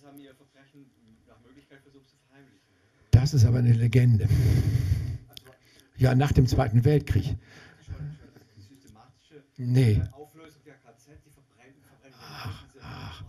Das ist aber eine Legende. Ja, nach dem Zweiten Weltkrieg. Nee. Ach, ach.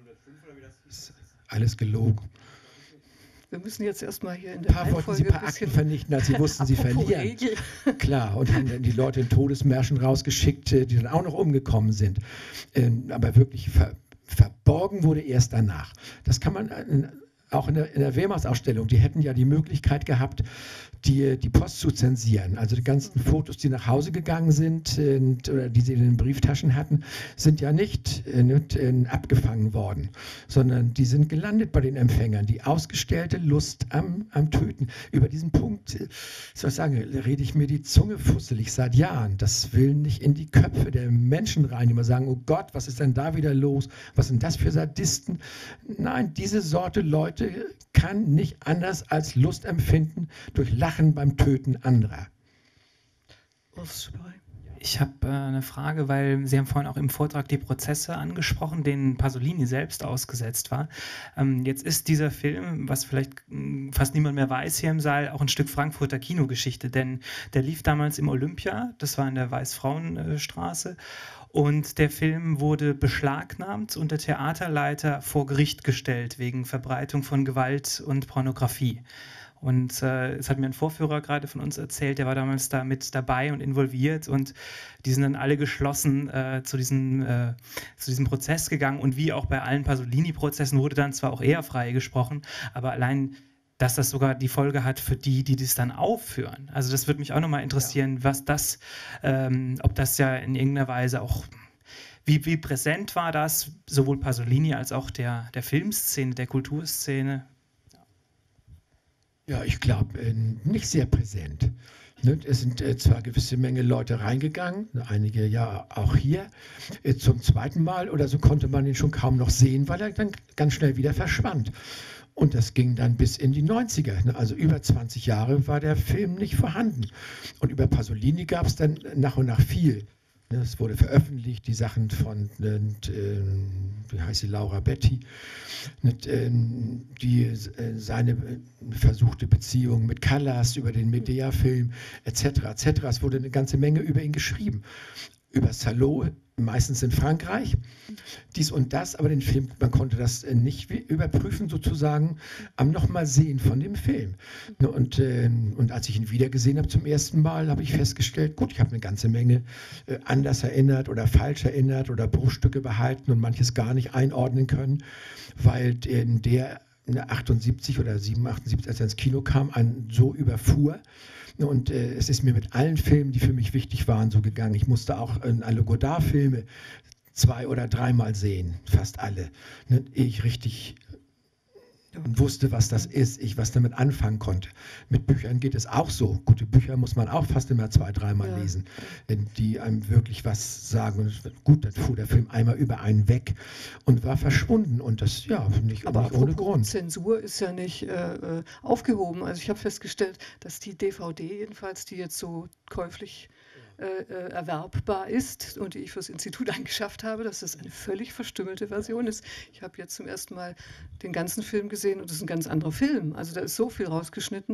Alles gelogen. Wir müssen jetzt erstmal hier in der Ein paar wollten sie ein paar Akten vernichten, als sie wussten, sie verlieren. Klar, und haben dann die Leute in Todesmärschen rausgeschickt, die dann auch noch umgekommen sind. Aber wirklich ver verborgen wurde erst danach. Das kann man... Auch in der, in der Wehrmachtsausstellung, die hätten ja die Möglichkeit gehabt, die, die Post zu zensieren. Also die ganzen Fotos, die nach Hause gegangen sind äh, oder die sie in den Brieftaschen hatten, sind ja nicht, äh, nicht äh, abgefangen worden, sondern die sind gelandet bei den Empfängern. Die ausgestellte Lust am, am Töten. Über diesen Punkt, äh, soll ich sagen, rede ich mir die Zunge fusselig seit Jahren. Das will nicht in die Köpfe der Menschen rein, die immer sagen, oh Gott, was ist denn da wieder los? Was sind das für Sadisten? Nein, diese Sorte Leute kann nicht anders als Lust empfinden durch Lachen beim Töten anderer. Ich habe äh, eine Frage, weil Sie haben vorhin auch im Vortrag die Prozesse angesprochen, denen Pasolini selbst ausgesetzt war. Ähm, jetzt ist dieser Film, was vielleicht mh, fast niemand mehr weiß hier im Saal, auch ein Stück Frankfurter Kinogeschichte, denn der lief damals im Olympia, das war in der Weißfrauenstraße. Und der Film wurde beschlagnahmt und der Theaterleiter vor Gericht gestellt wegen Verbreitung von Gewalt und Pornografie. Und äh, es hat mir ein Vorführer gerade von uns erzählt, der war damals da mit dabei und involviert und die sind dann alle geschlossen äh, zu, diesem, äh, zu diesem Prozess gegangen und wie auch bei allen Pasolini-Prozessen wurde dann zwar auch eher freigesprochen, aber allein, dass das sogar die Folge hat für die, die das dann aufführen. Also das würde mich auch nochmal interessieren, ja. was das, ähm, ob das ja in irgendeiner Weise auch, wie, wie präsent war das, sowohl Pasolini als auch der, der Filmszene, der Kulturszene? Ja, ich glaube, äh, nicht sehr präsent. Ne? Es sind äh, zwar gewisse Menge Leute reingegangen, einige ja auch hier, äh, zum zweiten Mal oder so konnte man ihn schon kaum noch sehen, weil er dann ganz schnell wieder verschwand. Und das ging dann bis in die neunziger. Also über zwanzig Jahre war der Film nicht vorhanden. Und über Pasolini gab es dann nach und nach viel. Es wurde veröffentlicht, die Sachen von, äh, wie heißt sie, Laura Betti, die, äh, seine versuchte Beziehung mit Callas über den Medea-Film, et cetera, et cetera. Es wurde eine ganze Menge über ihn geschrieben. Über Salot, meistens in Frankreich, dies und das, aber den Film, man konnte das nicht überprüfen, sozusagen, am nochmal sehen von dem Film. Und, äh, und als ich ihn wiedergesehen habe zum ersten Mal, habe ich festgestellt, gut, ich habe eine ganze Menge äh, anders erinnert oder falsch erinnert oder Bruchstücke behalten und manches gar nicht einordnen können, weil in der achtundsiebzig oder siebenundachtzig, achtundsiebzig, als er ins Kino kam, einen so überfuhr. Und äh, es ist mir mit allen Filmen, die für mich wichtig waren, so gegangen. Ich musste auch äh, alle Godard-Filme zwei- oder dreimal sehen, fast alle, ne, ehe ich richtig wusste, was das ist, ich was damit anfangen konnte. Mit Büchern geht es auch so. Gute Bücher muss man auch fast immer zwei-, dreimal ja. lesen, die einem wirklich was sagen. Und gut, dann fuhr der Film einmal über einen weg und war verschwunden. Und das, ja, nicht, Aber nicht ohne Grund. Zensur ist ja nicht äh, aufgehoben. Also ich habe festgestellt, dass die D V D jedenfalls, die jetzt so käuflich Äh, erwerbbar ist und die ich fürs Institut angeschafft habe, dass das eine völlig verstümmelte Version ist. Ich habe jetzt zum ersten Mal den ganzen Film gesehen und das ist ein ganz anderer Film. Also da ist so viel rausgeschnitten,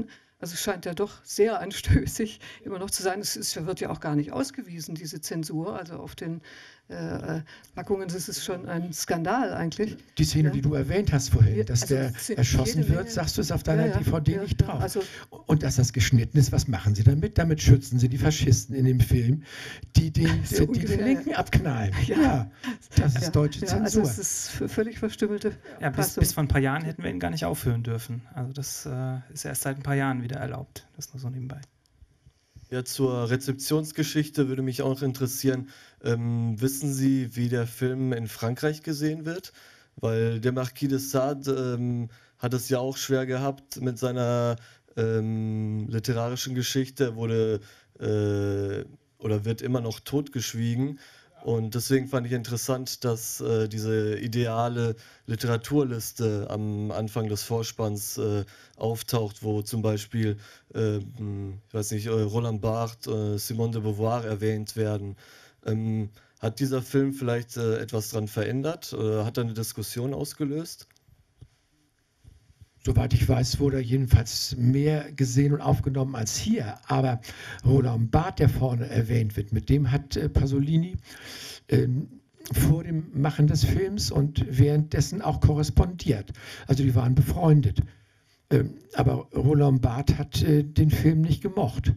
Also es scheint ja doch sehr anstößig immer noch zu sein. Es ist, wird ja auch gar nicht ausgewiesen, diese Zensur. Also auf den äh, Packungen ist es schon ein Skandal eigentlich. Die Szene, ja. die du erwähnt hast vorhin, dass also der erschossen wird, sagst du, ist auf deiner ja, ja, D V D ja, nicht drauf. Ja, also und dass das geschnitten ist, was machen sie damit? Damit schützen sie die Faschisten in dem Film, die den, so die den Linken ja. abknallen. Ja, ja, das ist ja, deutsche Zensur. Also es ist völlig verstümmelte ja, bis, bis vor ein paar Jahren hätten wir ihn gar nicht aufführen dürfen. Also das äh, ist erst seit ein paar Jahren wieder erlaubt. Das nur so nebenbei. Ja, zur Rezeptionsgeschichte würde mich auch interessieren, ähm, wissen Sie, wie der Film in Frankreich gesehen wird? Weil der Marquis de Sade ähm, hat es ja auch schwer gehabt mit seiner ähm, literarischen Geschichte. Er wurde äh, oder wird immer noch totgeschwiegen. Und deswegen fand ich interessant, dass äh, diese ideale Literaturliste am Anfang des Vorspanns äh, auftaucht, wo zum Beispiel, äh, ich weiß nicht, Roland Barthes, äh, Simone de Beauvoir erwähnt werden. Ähm, hat dieser Film vielleicht äh, etwas daran verändert? Oder hat er eine Diskussion ausgelöst? Soweit ich weiß, wurde jedenfalls mehr gesehen und aufgenommen als hier. Aber Roland Barthes, der vorne erwähnt wird, mit dem hat äh, Pasolini äh, vor dem Machen des Films und währenddessen auch korrespondiert. Also die waren befreundet. Ähm, aber Roland Barthes hat äh, den Film nicht gemocht.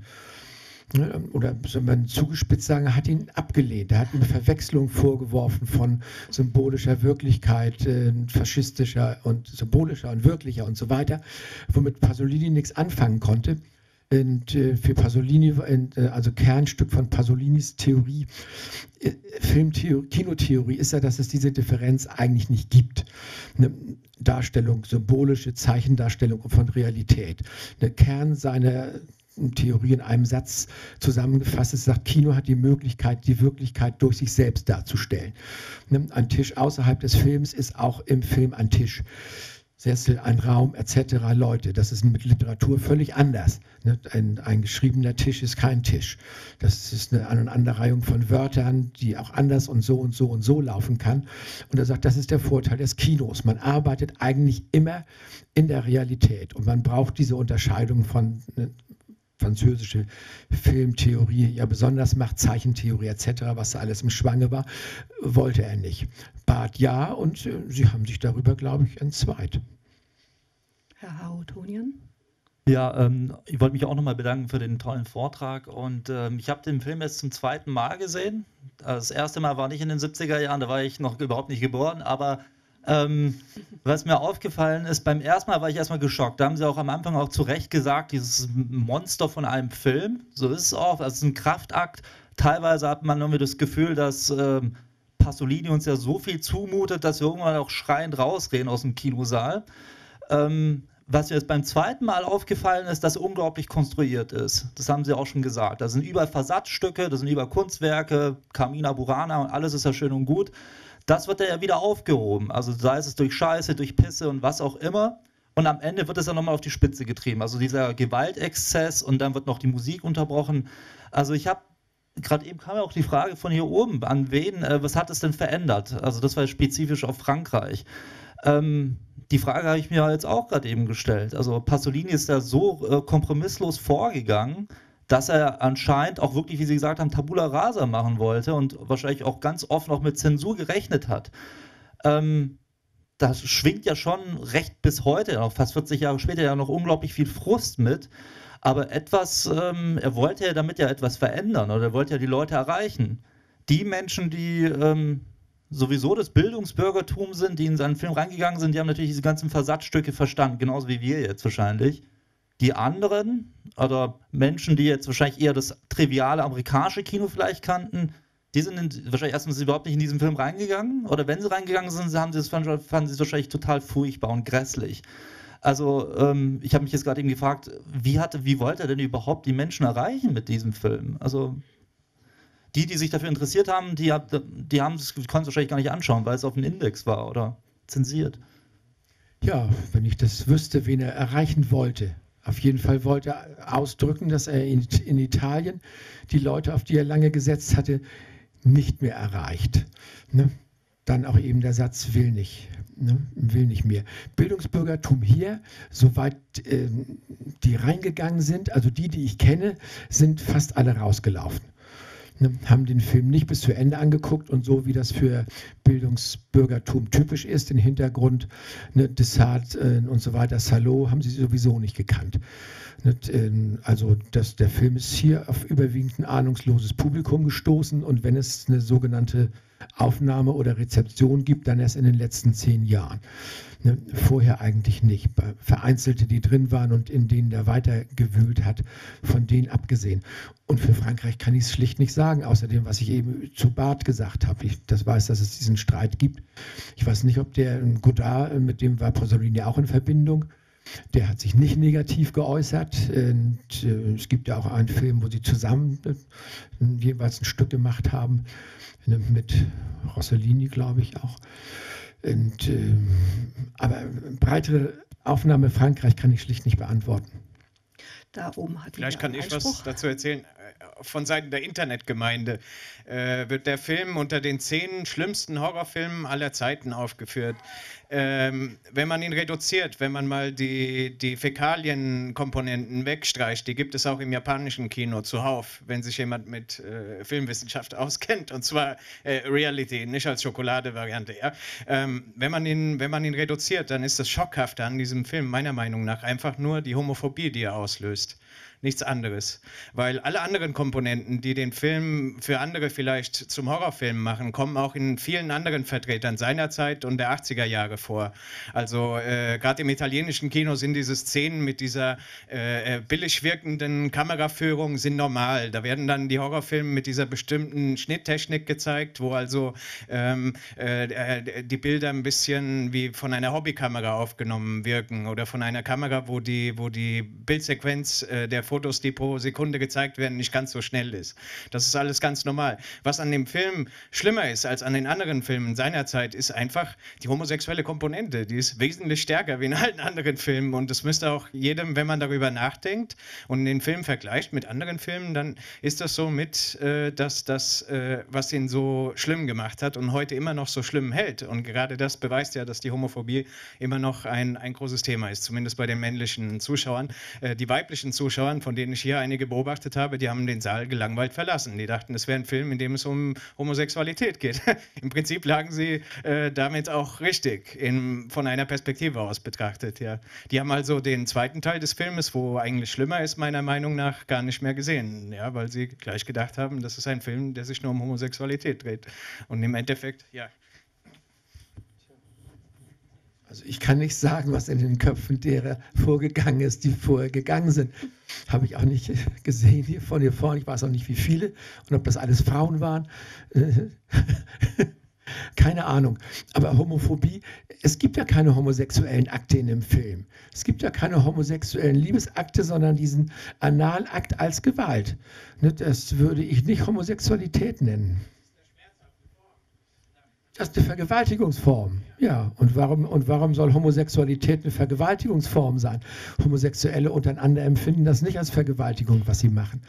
Oder soll man zugespitzt sagen, er hat ihn abgelehnt. Er hat ihm Verwechslung vorgeworfen von symbolischer Wirklichkeit, äh, faschistischer und symbolischer und wirklicher und so weiter, womit Pasolini nichts anfangen konnte. Und äh, für Pasolini, äh, also Kernstück von Pasolinis Theorie, äh, Filmtheorie, Kinotheorie ist ja, dass es diese Differenz eigentlich nicht gibt. Eine Darstellung, symbolische Zeichendarstellung von Realität. Der Kern seiner Theorie in einem Satz zusammengefasst ist, sagt, Kino hat die Möglichkeit, die Wirklichkeit durch sich selbst darzustellen. Ein Tisch außerhalb des Films ist auch im Film ein Tisch. Sessel, ein Raum et cetera. Leute, das ist mit Literatur völlig anders. Ein, ein geschriebener Tisch ist kein Tisch. Das ist eine Aneinanderreihung von Wörtern, die auch anders und so und so und so laufen kann. Und er sagt, das ist der Vorteil des Kinos. Man arbeitet eigentlich immer in der Realität und man braucht diese Unterscheidung von französische Filmtheorie ja besonders macht, Zeichentheorie et cetera, was da alles im Schwange war, wollte er nicht. Barthes ja, und äh, sie haben sich darüber, glaube ich, entzweit. Herr Hautonian? Ja, ähm, ich wollte mich auch nochmal bedanken für den tollen Vortrag und ähm, ich habe den Film jetzt zum zweiten Mal gesehen. Das erste Mal war nicht in den siebziger Jahren, da war ich noch überhaupt nicht geboren, aber Ähm, was mir aufgefallen ist, beim ersten Mal war ich erstmal geschockt. Da haben sie auch am Anfang auch zu Recht gesagt, dieses Monster von einem Film, so ist es auch, das ist ein Kraftakt. Teilweise hat man irgendwie das Gefühl, dass ähm, Pasolini uns ja so viel zumutet, dass wir irgendwann auch schreiend rausgehen aus dem Kinosaal. Ähm, was mir jetzt beim zweiten Mal aufgefallen ist, dass er unglaublich konstruiert ist. Das haben sie auch schon gesagt. Da sind überall Versatzstücke, da sind überall Kunstwerke, Carmina Burana und alles ist ja schön und gut. Das wird ja wieder aufgehoben, also sei es durch Scheiße, durch Pisse und was auch immer. Und am Ende wird es dann nochmal auf die Spitze getrieben. Also dieser Gewaltexzess und dann wird noch die Musik unterbrochen. Also ich habe, gerade eben kam ja auch die Frage von hier oben, an wen, äh, was hat es denn verändert? Also das war spezifisch auf Frankreich. Ähm, die Frage habe ich mir jetzt auch gerade eben gestellt. Also Pasolini ist da so äh, kompromisslos vorgegangen, dass er anscheinend auch wirklich, wie Sie gesagt haben, Tabula Rasa machen wollte und wahrscheinlich auch ganz oft noch mit Zensur gerechnet hat. Ähm, das schwingt ja schon recht bis heute, auch fast vierzig Jahre später, ja noch unglaublich viel Frust mit. Aber etwas, ähm, er wollte ja damit ja etwas verändern oder er wollte ja die Leute erreichen. Die Menschen, die ähm, sowieso das Bildungsbürgertum sind, die in seinen Film reingegangen sind, die haben natürlich diese ganzen Versatzstücke verstanden, genauso wie wir jetzt wahrscheinlich. Die anderen, oder Menschen, die jetzt wahrscheinlich eher das triviale amerikanische Kino vielleicht kannten, die sind in, wahrscheinlich erstmal überhaupt nicht in diesen Film reingegangen. Oder wenn sie reingegangen sind, haben sie das, fanden sie es wahrscheinlich total furchtbar und grässlich. Also ähm, ich habe mich jetzt gerade eben gefragt, wie, hatte, wie wollte er denn überhaupt die Menschen erreichen mit diesem Film? Also die, die sich dafür interessiert haben, die, die haben es, konnten es wahrscheinlich gar nicht anschauen, weil es auf dem Index war oder zensiert. Ja, wenn ich das wüsste, wen er erreichen wollte. Auf jeden Fall wollte er ausdrücken, dass er in, in Italien die Leute, auf die er lange gesetzt hatte, nicht mehr erreicht. Ne? dann auch eben der Satz will nicht. Ne, will nicht mehr. Bildungsbürgertum hier, soweit äh, die reingegangen sind, also die, die ich kenne, sind fast alle rausgelaufen. Ne, haben den Film nicht bis zu Ende angeguckt und so wie das für Bildungsbürgertum typisch ist, den Hintergrund, ne, Dessart äh, und so weiter, Salo, haben sie sowieso nicht gekannt. Ne, äh, also das, der Film ist hier auf überwiegend ein ahnungsloses Publikum gestoßen und wenn es eine sogenannte Aufnahme oder Rezeption gibt, dann erst in den letzten zehn Jahren. Ne, vorher eigentlich nicht. Vereinzelte, die drin waren und in denen der weitergewühlt hat, von denen abgesehen. Und für Frankreich kann ich es schlicht nicht sagen, außer dem, was ich eben zu Barth gesagt habe. Ich das weiß, dass es diesen Streit gibt. Ich weiß nicht, ob der Godard, mit dem war Pasolini auch in Verbindung, der hat sich nicht negativ geäußert. Und, äh, es gibt ja auch einen Film, wo sie zusammen äh, jeweils ein Stück gemacht haben, ne, mit Rossellini, glaube ich auch. Und, äh, aber breitere Aufnahme Frankreich kann ich schlicht nicht beantworten. Da oben hat Vielleicht kann ich was dazu erzählen. Von Seiten der Internetgemeinde äh, wird der Film unter den zehn schlimmsten Horrorfilmen aller Zeiten aufgeführt. Ähm, wenn man ihn reduziert, wenn man mal die, die Fäkalienkomponenten wegstreicht, die gibt es auch im japanischen Kino zuhauf, wenn sich jemand mit äh, Filmwissenschaft auskennt, und zwar äh, Reality, nicht als Schokolade-Variante. Ja? Ähm, wenn man ihn, wenn man ihn reduziert, dann ist das Schockhafte an diesem Film meiner Meinung nach einfach nur die Homophobie, die er auslöst. Nichts anderes. Weil alle anderen Komponenten, die den Film für andere vielleicht zum Horrorfilm machen, kommen auch in vielen anderen Vertretern seiner Zeit und der achtziger Jahre vor. Also äh, gerade im italienischen Kino sind diese Szenen mit dieser äh, billig wirkenden Kameraführung sind normal. Da werden dann die Horrorfilme mit dieser bestimmten Schnitttechnik gezeigt, wo also ähm, äh, die Bilder ein bisschen wie von einer Hobbykamera aufgenommen wirken oder von einer Kamera, wo die, wo die Bildsequenz äh, der Fotos, die pro Sekunde gezeigt werden, nicht ganz so schnell ist. Das ist alles ganz normal. Was an dem Film schlimmer ist als an den anderen Filmen seiner Zeit, ist einfach die homosexuelle Komponente. Die ist wesentlich stärker wie in allen anderen Filmen und das müsste auch jedem, wenn man darüber nachdenkt und den Film vergleicht mit anderen Filmen, dann ist das so mit, äh, dass das, äh, was ihn so schlimm gemacht hat und heute immer noch so schlimm hält. Und gerade das beweist ja, dass die Homophobie immer noch ein, ein großes Thema ist, zumindest bei den männlichen Zuschauern. Äh, die weiblichen Zuschauer, von denen ich hier einige beobachtet habe, die haben den Saal gelangweilt verlassen. Die dachten, es wäre ein Film, in dem es um Homosexualität geht. Im Prinzip lagen sie äh, damit auch richtig, in, von einer Perspektive aus betrachtet. Ja. Die haben also den zweiten Teil des Filmes, wo eigentlich schlimmer ist, meiner Meinung nach, gar nicht mehr gesehen, ja, weil sie gleich gedacht haben, das ist ein Film, der sich nur um Homosexualität dreht. Und im Endeffekt, ja. Also ich kann nicht sagen, was in den Köpfen derer vorgegangen ist, die vorher gegangen sind. Habe ich auch nicht gesehen hier von hier vorne. Ich weiß auch nicht, wie viele und ob das alles Frauen waren. Keine Ahnung. Aber Homophobie, es gibt ja keine homosexuellen Akte in dem Film. Es gibt ja keine homosexuellen Liebesakte, sondern diesen Analakt als Gewalt. Das würde ich nicht Homosexualität nennen. Das ist eine Vergewaltigungsform. Ja, und warum, und warum soll Homosexualität eine Vergewaltigungsform sein? Homosexuelle untereinander empfinden das nicht als Vergewaltigung, was sie machen.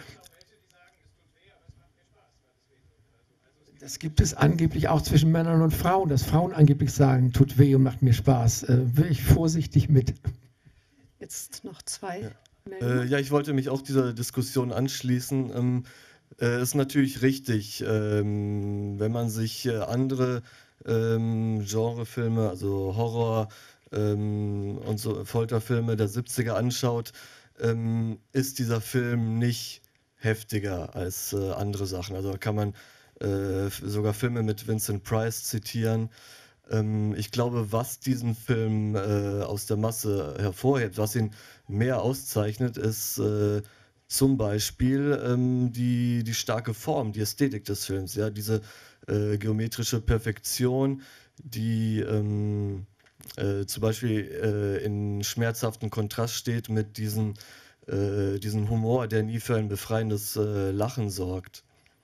Das gibt es angeblich auch zwischen Männern und Frauen, dass Frauen angeblich sagen, tut weh und macht mir Spaß. Äh, will ich vorsichtig mit. Jetzt noch zwei. Ja, äh, ja ich wollte mich auch dieser Diskussion anschließen. Ähm, Äh, ist natürlich richtig, ähm, wenn man sich äh, andere ähm, Genrefilme, also Horror ähm, und so Folterfilme der siebziger anschaut, ähm, ist dieser Film nicht heftiger als äh, andere Sachen. Also kann man äh, sogar Filme mit Vincent Price zitieren. Ähm, ich glaube, was diesen Film äh, aus der Masse hervorhebt, was ihn mehr auszeichnet, ist äh, zum Beispiel ähm, die, die starke Form, die Ästhetik des Films, ja, diese äh, geometrische Perfektion, die ähm, äh, zum Beispiel äh, in schmerzhaften Kontrast steht mit diesem äh, diesen Humor, der nie für ein befreiendes äh, Lachen sorgt.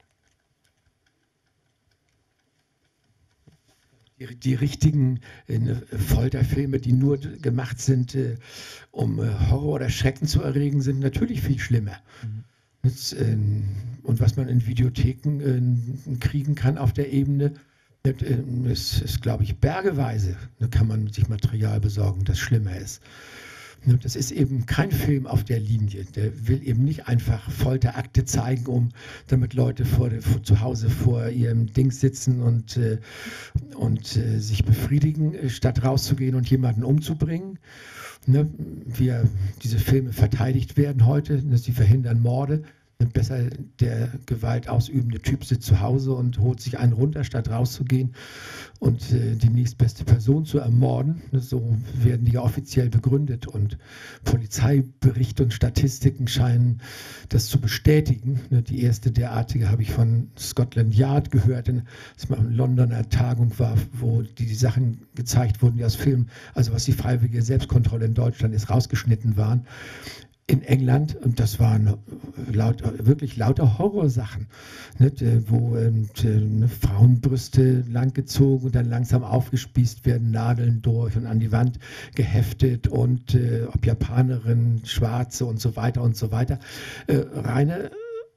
Die, die richtigen äh, Folterfilme, die nur gemacht sind, äh, um äh, Horror oder Schrecken zu erregen, sind natürlich viel schlimmer. Mhm. Das, äh, und was man in Videotheken äh, kriegen kann auf der Ebene, Es ist, glaube ich, bergeweise, da kann man sich Material besorgen, das schlimmer ist. Das ist eben kein Film auf der Linie. Der will eben nicht einfach Folterakte zeigen, um damit Leute vor, vor, zu Hause vor ihrem Ding sitzen und, äh, und äh, sich befriedigen, statt rauszugehen und jemanden umzubringen. Ne? Wie diese Filme verteidigt werden heute, ne? Sie verhindern Morde. Besser der gewaltausübende Typ sitzt zu Hause und holt sich einen runter, statt rauszugehen und äh, die nächstbeste Person zu ermorden. So werden die ja offiziell begründet und Polizeiberichte und Statistiken scheinen das zu bestätigen. Die erste derartige habe ich von Scotland Yard gehört, als mal eine Londoner Tagung war, wo die, die Sachen gezeigt wurden, die aus Filmen, also was die freiwillige Selbstkontrolle in Deutschland ist, rausgeschnitten waren. In England, und das waren laut, wirklich lauter Horrorsachen, nicht, wo und, äh, Frauenbrüste langgezogen und dann langsam aufgespießt werden, Nadeln durch und an die Wand geheftet und äh, ob Japanerin, Schwarze und so weiter und so weiter. Äh, reine,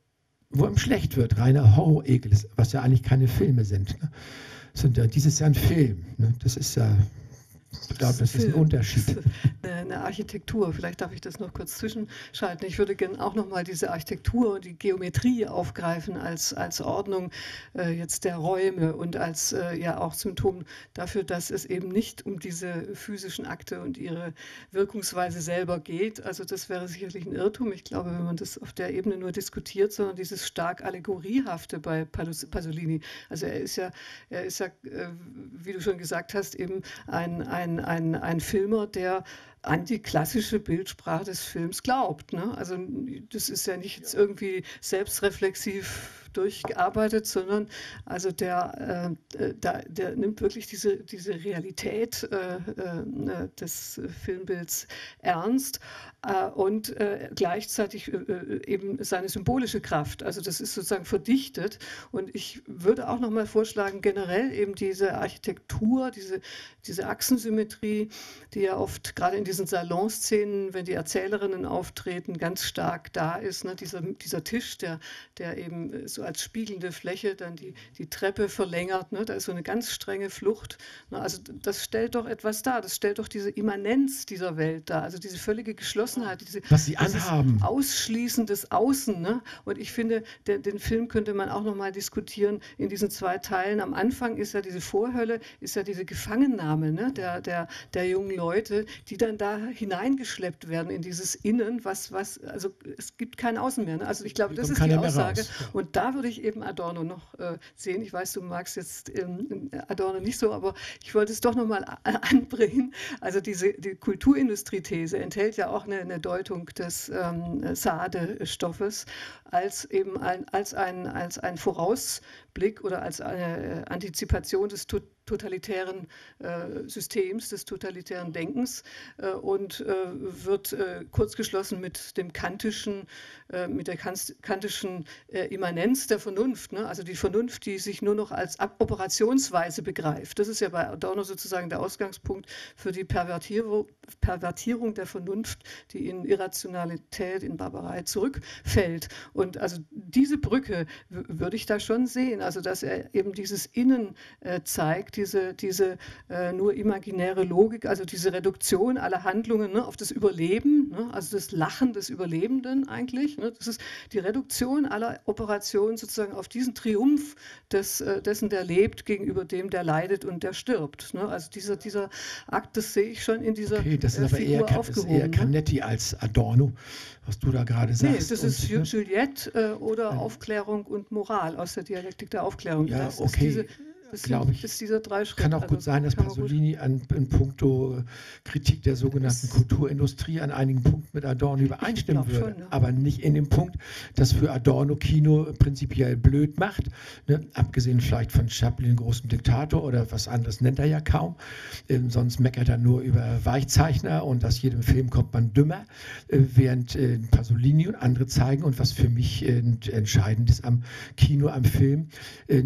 wo einem schlecht wird, reiner Horrorekel, was ja eigentlich keine Filme sind. Ne? Sind ja, dieses Jahr ein Film, ne? Das ist ja... Ich glaube, das ist ein Unterschied. Eine Architektur, vielleicht darf ich das noch kurz zwischenschalten. Ich würde gerne auch noch mal diese Architektur und die Geometrie aufgreifen als, als Ordnung äh, jetzt der Räume und als äh, ja auch Symptom dafür, dass es eben nicht um diese physischen Akte und ihre Wirkungsweise selber geht. Also das wäre sicherlich ein Irrtum. Ich glaube, wenn man das auf der Ebene nur diskutiert, sondern dieses stark Allegoriehafte bei Pasolini. Also er ist ja, er ist ja, äh, wie du schon gesagt hast, eben ein, ein Ein, ein, ein Filmer, der an die klassische Bildsprache des Films glaubt. Ne? Also das ist ja nicht jetzt irgendwie selbstreflexiv durchgearbeitet, sondern also der, äh, der, der nimmt wirklich diese, diese Realität äh, äh, des Filmbilds ernst äh, und äh, gleichzeitig äh, eben seine symbolische Kraft. Also das ist sozusagen verdichtet und ich würde auch noch mal vorschlagen, generell eben diese Architektur, diese, diese Achsensymmetrie, die ja oft gerade in diesen Salonszenen, wenn die Erzählerinnen auftreten, ganz stark da ist. Ne? Dieser, dieser Tisch, der, der eben so als spiegelnde Fläche dann die, die Treppe verlängert. Ne? Da ist so eine ganz strenge Flucht. Ne? Also das stellt doch etwas dar. Das stellt doch diese Immanenz dieser Welt dar. Also diese völlige Geschlossenheit. Diese, was sie anhaben. Ausschließen des Außen. Ne? Und ich finde, den, den Film könnte man auch noch mal diskutieren in diesen zwei Teilen. Am Anfang ist ja diese Vorhölle, ist ja diese Gefangennahme, ne? der, der, der jungen Leute, die dann da hineingeschleppt werden in dieses Innen, was, was, also es gibt kein Außen mehr. Ne? Also ich glaube, das ist die Aussage. Ja. Und da würde ich eben Adorno noch äh, sehen. Ich weiß, du magst jetzt ähm, Adorno nicht so, aber ich wollte es doch noch mal anbringen. Also diese die Kulturindustrie-These enthält ja auch eine, eine Deutung des ähm, Sade-Stoffes als eben ein, als ein, als ein Vorausblick oder als eine Antizipation des totalitären äh, Systems, des totalitären Denkens äh, und äh, wird äh, kurzgeschlossen mit dem kantischen, äh, mit der kantischen äh, Immanenz der Vernunft. Ne? Also die Vernunft, die sich nur noch als Operationsweise begreift. Das ist ja bei Adorno sozusagen der Ausgangspunkt für die Pervertierung, Pervertierung der Vernunft, die in Irrationalität, in Barbarei zurückfällt. Und also diese Brücke würde ich da schon sehen, also dass er eben dieses Innen äh, zeigt, diese, diese äh, nur imaginäre Logik, also diese Reduktion aller Handlungen, ne, auf das Überleben, ne, also das Lachen des Überlebenden eigentlich. Ne, das ist die Reduktion aller Operationen sozusagen auf diesen Triumph des, äh, dessen, der lebt, gegenüber dem, der leidet und der stirbt. Ne, also dieser, dieser Akt, das sehe ich schon in dieser okay, das ist äh, aber Figur eher, aufgehoben. Das ist eher Canetti ne? als Adorno, was du da gerade sagst. Nee, das ist und, Juliette äh, oder äh, Aufklärung und Moral aus der Dialektik der Aufklärung. Ja, das okay. Ist diese, Das glaube ich, ist dieser drei Schritte. Kann auch gut also, sein, dass Pasolini an, in puncto Kritik der sogenannten Kulturindustrie an einigen Punkten mit Adorno übereinstimmen würde. Schon, ja. Aber nicht in dem Punkt, das für Adorno Kino prinzipiell blöd macht. Ne? Abgesehen vielleicht von Chaplin, großen Diktator oder was anderes nennt er ja kaum. Ähm, sonst meckert er nur über Weichzeichner und aus jedem Film kommt man dümmer. Äh, während äh, Pasolini und andere zeigen und was für mich äh, entscheidend ist am Kino, am Film, äh,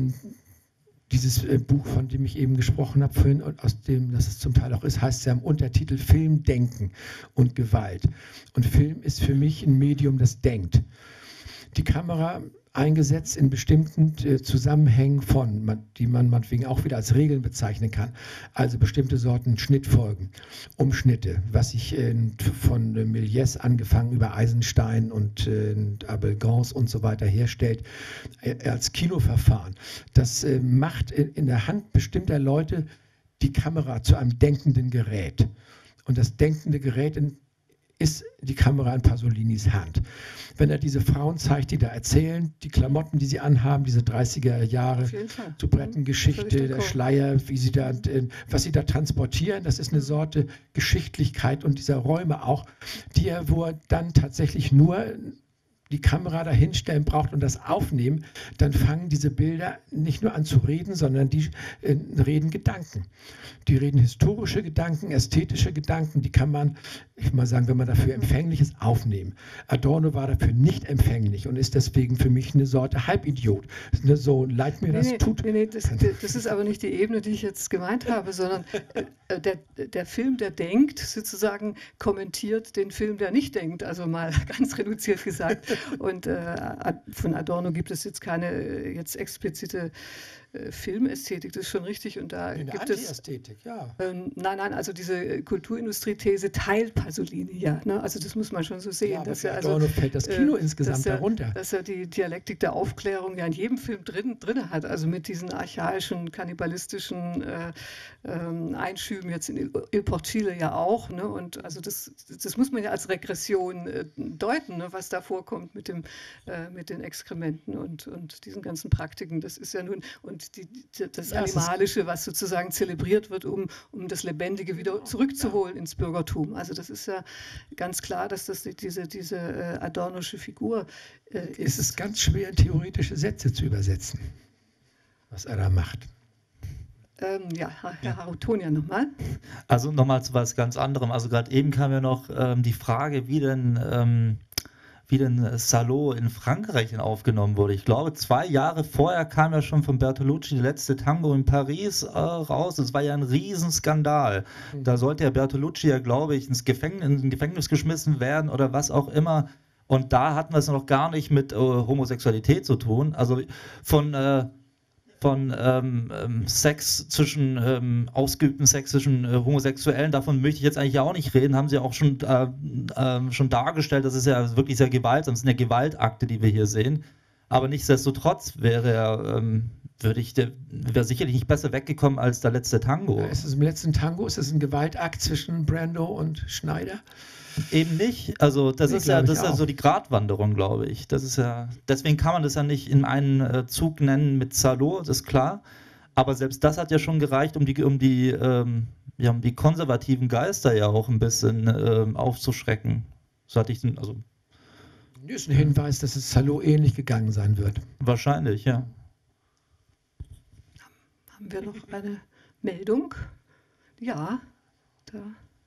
dieses äh, Buch, von dem ich eben gesprochen habe vorhin und aus dem, das es zum Teil auch ist, heißt ja im Untertitel Film, Denken und Gewalt. Und Film ist für mich ein Medium, das denkt. die Kamera eingesetzt in bestimmten äh, Zusammenhängen von, man, die man meinetwegen auch wieder als Regeln bezeichnen kann. Also bestimmte Sorten Schnittfolgen, Umschnitte, was ich äh, von äh, Méliès angefangen über Eisenstein und äh, Abel Gance und so weiter herstellt, äh, als Kinoverfahren. Das äh, macht in, in der Hand bestimmter Leute die Kamera zu einem denkenden Gerät. Und das denkende Gerät in, ist die Kamera in Pasolinis Hand. Wenn er diese Frauen zeigt, die da erzählen, die Klamotten, die sie anhaben, diese dreißiger Jahre Soubrettengeschichte, der Schleier, wie sie da, was sie da transportieren, das ist eine Sorte Geschichtlichkeit und dieser Räume auch, die er, wo er dann tatsächlich nur die Kamera dahinstellen braucht und das aufnehmen, dann fangen diese Bilder nicht nur an zu reden, sondern die äh, reden Gedanken. Die reden historische Gedanken, ästhetische Gedanken, die kann man, ich will mal sagen, wenn man dafür empfänglich ist, aufnehmen. Adorno war dafür nicht empfänglich und ist deswegen für mich eine Sorte Halbidiot. Ne, so leid mir nee, das nee, tut. Nee, nee, das, das ist aber nicht die Ebene, die ich jetzt gemeint habe, sondern äh, der, der Film, der denkt, sozusagen kommentiert den Film, der nicht denkt, also mal ganz reduziert gesagt. Und äh, von Adorno gibt es jetzt keine äh, jetzt explizite äh, Filmästhetik, das ist schon richtig. Und da In der gibt es Antiästhetik, ja. Ähm, nein, nein, also diese Kulturindustrie-These teilt Pasolini ja. Ne? Also das muss man schon so sehen. Ja, dass für er also, Adorno fällt das Kino äh, insgesamt dass er, darunter. Dass er die Dialektik der Aufklärung ja in jedem Film drin, drin hat, also mit diesen archaischen, kannibalistischen äh, ähm, Einschüben jetzt in Il, Il Porcile ja auch. Ne? Und also das, das muss man ja als Regression äh, deuten, ne? Was da vorkommt mit, dem, äh, mit den Exkrementen und, und diesen ganzen Praktiken. Das ist ja nun, und die, die, das ja, Animalische, was sozusagen zelebriert wird, um, um das Lebendige wieder zurückzuholen ins Bürgertum. Also das ist ja ganz klar, dass das diese, diese äh, adornosche Figur äh, ist. Es ist ganz schwer, in theoretische Sätze zu übersetzen, was er da macht. Ähm, ja, Herr Harutonia nochmal. Also nochmal zu was ganz anderem. Also gerade eben kam ja noch ähm, die Frage, wie denn... Ähm, wie denn Salò in Frankreich aufgenommen wurde. Ich glaube, zwei Jahre vorher kam ja schon von Bertolucci der letzte Tango in Paris äh, raus. Das war ja ein Riesenskandal. Mhm. Da sollte ja Bertolucci ja, glaube ich, ins Gefängnis, ins Gefängnis geschmissen werden oder was auch immer. Und da hatten wir es noch gar nicht mit äh, Homosexualität zu tun. Also von... Äh, von ähm, ähm, Sex zwischen, ähm, ausgeübten Sex zwischen äh, Homosexuellen, davon möchte ich jetzt eigentlich auch nicht reden, haben sie auch schon, äh, äh, schon dargestellt, das ist ja wirklich sehr gewaltsam, das sind ja Gewaltakte, die wir hier sehen, aber nichtsdestotrotz wäre er, ähm, würde ich, der wäre sicherlich nicht besser weggekommen als der letzte Tango. Ja, ist es im letzten Tango, ist es ein Gewaltakt zwischen Brando und Schneider? Eben nicht. Also das nee, ist ja, das ist ja so die Gratwanderung, glaube ich. Das ist ja, deswegen kann man das ja nicht in einen äh, Zug nennen mit Salò, das ist klar. Aber selbst das hat ja schon gereicht, um die, um die, ähm, ja, um die konservativen Geister ja auch ein bisschen ähm, aufzuschrecken. So hatte ich den, also. Das ist ein Hinweis, dass es Salò ähnlich gegangen sein wird. Wahrscheinlich, ja. Haben wir noch eine Meldung? Ja, da.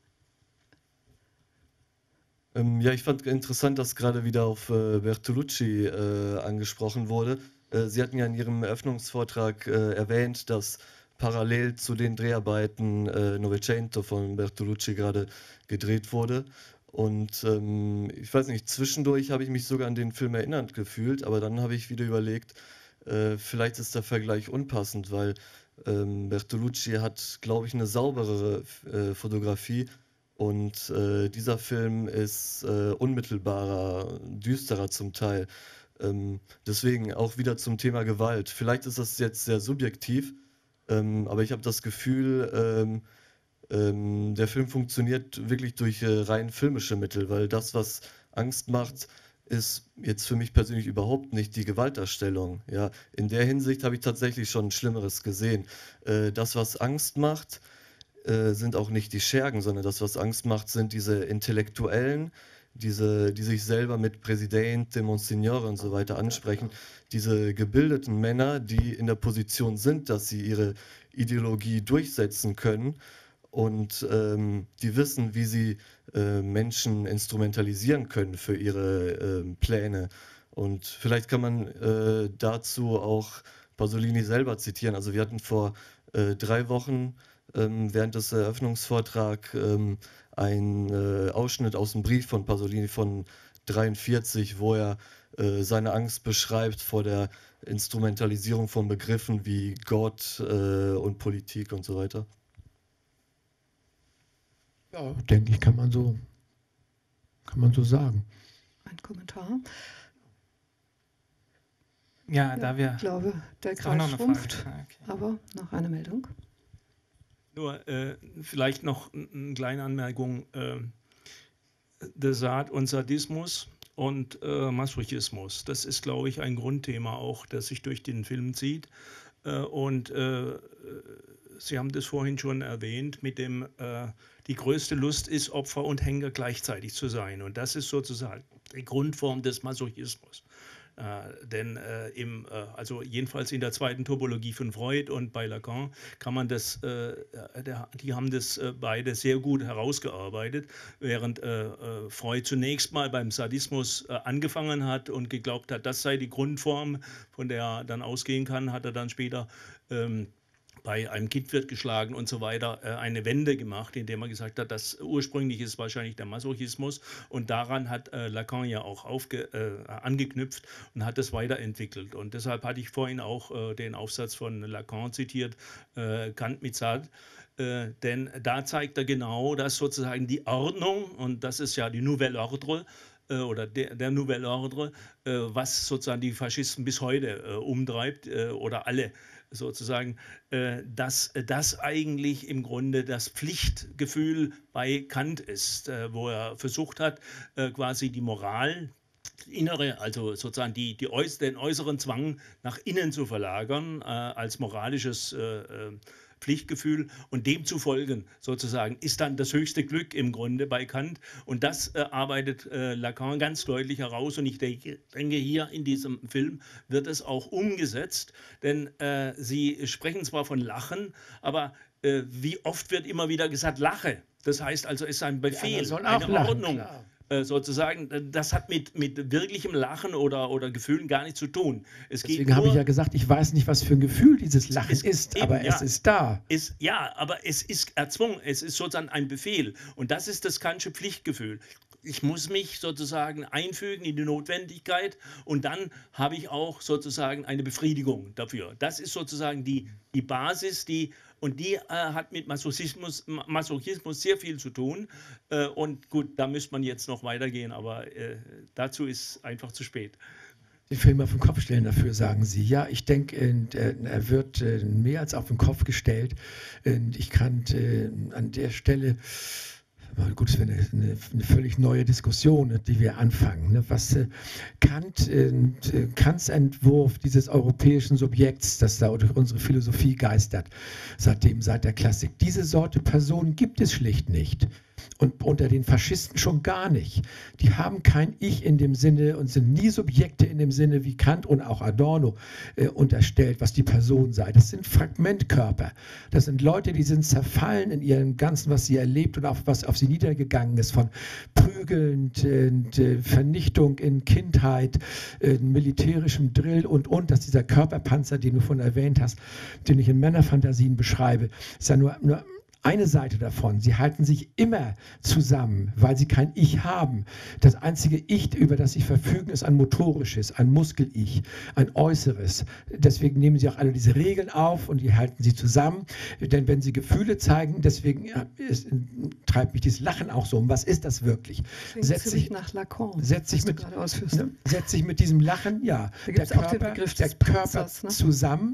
Ähm, ja, ich fand interessant, dass gerade wieder auf äh, Bertolucci äh, angesprochen wurde. Äh, Sie hatten ja in Ihrem Eröffnungsvortrag äh, erwähnt, dass parallel zu den Dreharbeiten äh, Novecento von Bertolucci gerade gedreht wurde. Und ähm, ich weiß nicht, zwischendurch habe ich mich sogar an den Film erinnert gefühlt, aber dann habe ich wieder überlegt, äh, vielleicht ist der Vergleich unpassend, weil ähm, Bertolucci hat, glaube ich, eine sauberere äh, Fotografie. Und äh, dieser Film ist äh, unmittelbarer, düsterer zum Teil. Ähm, deswegen auch wieder zum Thema Gewalt. Vielleicht ist das jetzt sehr subjektiv, ähm, aber ich habe das Gefühl, ähm, ähm, der Film funktioniert wirklich durch äh, rein filmische Mittel, weil das, was Angst macht, ist jetzt für mich persönlich überhaupt nicht die Gewaltdarstellung. Ja, in der Hinsicht habe ich tatsächlich schon Schlimmeres gesehen. Äh, das, was Angst macht, sind auch nicht die Schergen, sondern das, was Angst macht, sind diese Intellektuellen, diese, die sich selber mit Presidente, Monsignore und so weiter ansprechen, diese gebildeten Männer, die in der Position sind, dass sie ihre Ideologie durchsetzen können und ähm, die wissen, wie sie äh, Menschen instrumentalisieren können für ihre äh, Pläne. Und vielleicht kann man äh, dazu auch Pasolini selber zitieren. Also wir hatten vor äh, drei Wochen während des Eröffnungsvortrags ähm, ein äh, Ausschnitt aus dem Brief von Pasolini von dreiundvierzig, wo er äh, seine Angst beschreibt vor der Instrumentalisierung von Begriffen wie Gott äh, und Politik und so weiter. Ja, denke ich, kann man so, kann man so sagen. Ein Kommentar? Ja, ja, da wir... Ich glaube, der Kreis schrumpft, okay. Aber noch eine Meldung. Nur äh, vielleicht noch eine kleine Anmerkung. Äh, der Saat und Sadismus und äh, Masochismus, das ist, glaube ich, ein Grundthema auch, das sich durch den Film zieht. Äh, und äh, Sie haben das vorhin schon erwähnt, mit dem, äh, die größte Lust ist, Opfer und Henker gleichzeitig zu sein. Und das ist sozusagen die Grundform des Masochismus. Äh, denn äh, im, äh, also jedenfalls in der zweiten Topologie von Freud und bei Lacan kann man das, äh, der, die haben das äh, beide sehr gut herausgearbeitet, während äh, äh, Freud zunächst mal beim Sadismus äh, angefangen hat und geglaubt hat, das sei die Grundform, von der er dann ausgehen kann, hat er dann später ähm, bei einem Kind wird geschlagen und so weiter, eine Wende gemacht, indem er gesagt hat, das ursprünglich ist wahrscheinlich der Masochismus und daran hat äh, Lacan ja auch aufge, äh, angeknüpft und hat das weiterentwickelt. Und deshalb hatte ich vorhin auch äh, den Aufsatz von Lacan zitiert, äh, Kant mit Saat, äh, denn da zeigt er genau, dass sozusagen die Ordnung, und das ist ja die Nouvelle Ordre, oder der, der Nouvelle Ordre, äh, was sozusagen die Faschisten bis heute äh, umtreibt, äh, oder alle sozusagen, äh, dass das eigentlich im Grunde das Pflichtgefühl bei Kant ist, äh, wo er versucht hat, äh, quasi die Moral, innere, also sozusagen die, die äuß den äußeren Zwang nach innen zu verlagern, äh, als moralisches äh, Pflichtgefühl, und dem zu folgen, sozusagen, ist dann das höchste Glück im Grunde bei Kant. Und das äh, arbeitet äh, Lacan ganz deutlich heraus. Und ich denke, denke, hier in diesem Film wird es auch umgesetzt, denn äh, Sie sprechen zwar von Lachen, aber äh, wie oft wird immer wieder gesagt, lache. Das heißt also, es ist ein Befehl, ja, eine lachen, Ordnung. Klar. Sozusagen, das hat mit, mit wirklichem Lachen oder, oder Gefühlen gar nichts zu tun. Es Deswegen habe ich ja gesagt, ich weiß nicht, was für ein Gefühl dieses Lachen ist, ist eben, aber ja, es ist da. Ist, ja, aber es ist erzwungen, es ist sozusagen ein Befehl. Und das ist das Kantsche Pflichtgefühl. Ich muss mich sozusagen einfügen in die Notwendigkeit und dann habe ich auch sozusagen eine Befriedigung dafür. Das ist sozusagen die, die Basis, die Und die äh, hat mit Masochismus, Masochismus sehr viel zu tun. Äh, und gut, da müsste man jetzt noch weitergehen, aber äh, dazu ist einfach zu spät. Den Film auf den Kopf stellen dafür, sagen Sie. Ja, ich denke, äh, er wird äh, mehr als auf den Kopf gestellt. Äh, ich kann äh, an der Stelle... Gut, das wäre eine, eine, eine völlig neue Diskussion, die wir anfangen. Ne? Was äh, Kant, äh, Kants Entwurf dieses europäischen Subjekts, das da durch unsere Philosophie geistert, seitdem, seit der Klassik, diese Sorte Person gibt es schlicht nicht. Und unter den Faschisten schon gar nicht. Die haben kein Ich in dem Sinne und sind nie Subjekte in dem Sinne, wie Kant und auch Adorno äh, unterstellt, was die Person sei. Das sind Fragmentkörper. Das sind Leute, die sind zerfallen in ihrem Ganzen, was sie erlebt und auf, was auf sie niedergegangen ist, von Prügeln, äh, Vernichtung in Kindheit, äh, militärischem Drill und, und, dass dieser Körperpanzer, den du von erwähnt hast, den ich in Männerfantasien beschreibe, ist ja nur, nur eine Seite davon. Sie halten sich immer zusammen, weil sie kein Ich haben. Das einzige Ich, über das sie verfügen, ist ein motorisches, ein Muskel-Ich, ein äußeres. Deswegen nehmen sie auch alle diese Regeln auf und die halten sie zusammen. Denn wenn sie Gefühle zeigen, deswegen ist, treibt mich dieses Lachen auch so um. Was ist das wirklich? Setzt sich nach Lacan, setzt sich mit, ne, setzt sich mit diesem Lachen, ja, der Körper, der Körper ne? zusammen,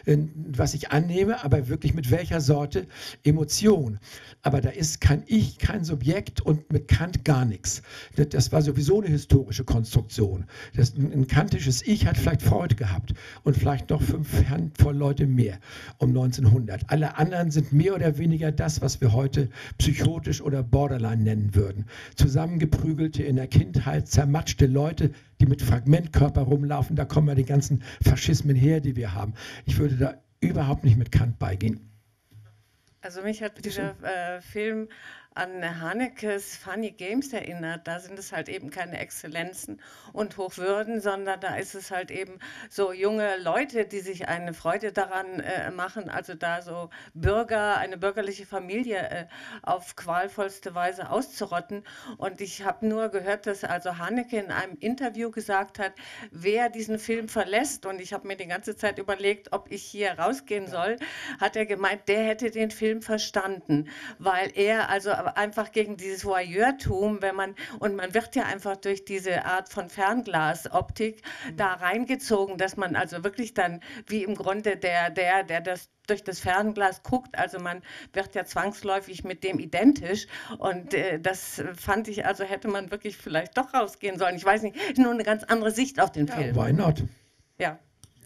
was ich annehme, aber wirklich mit welcher Sorte Emotionen. Aber da ist kein Ich, kein Subjekt und mit Kant gar nichts. Das, das war sowieso eine historische Konstruktion. Das, ein kantisches Ich hat vielleicht Freud gehabt und vielleicht noch fünf Handvoll Leute mehr um neunzehnhundert. Alle anderen sind mehr oder weniger das, was wir heute psychotisch oder Borderline nennen würden. Zusammengeprügelte, in der Kindheit zermatschte Leute, die mit Fragmentkörper rumlaufen. Da kommen ja die ganzen Faschismen her, die wir haben. Ich würde da überhaupt nicht mit Kant beigehen. Also mich hat dieser äh, Film an Hanekes Funny Games erinnert. Da sind es halt eben keine Exzellenzen und Hochwürden, sondern da ist es halt eben so junge Leute, die sich eine Freude daran äh, machen, also da so Bürger, eine bürgerliche Familie äh, auf qualvollste Weise auszurotten. Und ich habe nur gehört, dass also Haneke in einem Interview gesagt hat, wer diesen Film verlässt, und ich habe mir die ganze Zeit überlegt, ob ich hier rausgehen soll, hat er gemeint, der hätte den Film verstanden, weil er also einfach gegen dieses Voyeurtum, wenn man, und man wird ja einfach durch diese Art von Fernglasoptik da reingezogen, dass man also wirklich dann wie im Grunde der, der, der das durch das Fernglas guckt, also man wird ja zwangsläufig mit dem identisch, und äh, das fand ich, also hätte man wirklich vielleicht doch rausgehen sollen. Ich weiß nicht, ist nur eine ganz andere Sicht auf den Ja, Film. why not? Ja.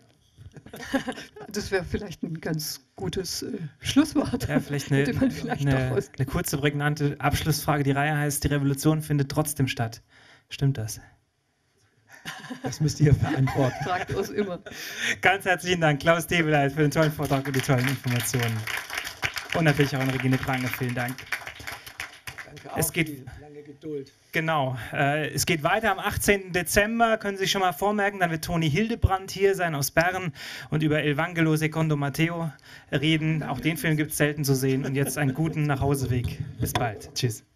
Das wäre vielleicht ein ganz gutes äh, Schlusswort. Ja, vielleicht eine, vielleicht eine, eine kurze, prägnante Abschlussfrage. Die Reihe heißt, die Revolution findet trotzdem statt. Stimmt das? Das müsst ihr verantworten. Fragt uns immer. Ganz herzlichen Dank, Klaus Teweleit, für den tollen Vortrag und die tollen Informationen. Und natürlich auch an Regine Prange. Vielen Dank. Danke auch es geht, für die lange Geduld. Genau. Äh, es geht weiter am achtzehnten Dezember, können Sie sich schon mal vormerken, dann wird Toni Hildebrandt hier sein aus Bern und über Il Vangelo secondo Matteo reden. Auch den Film gibt es selten zu sehen. Und jetzt einen guten Nachhauseweg. Bis bald. Tschüss.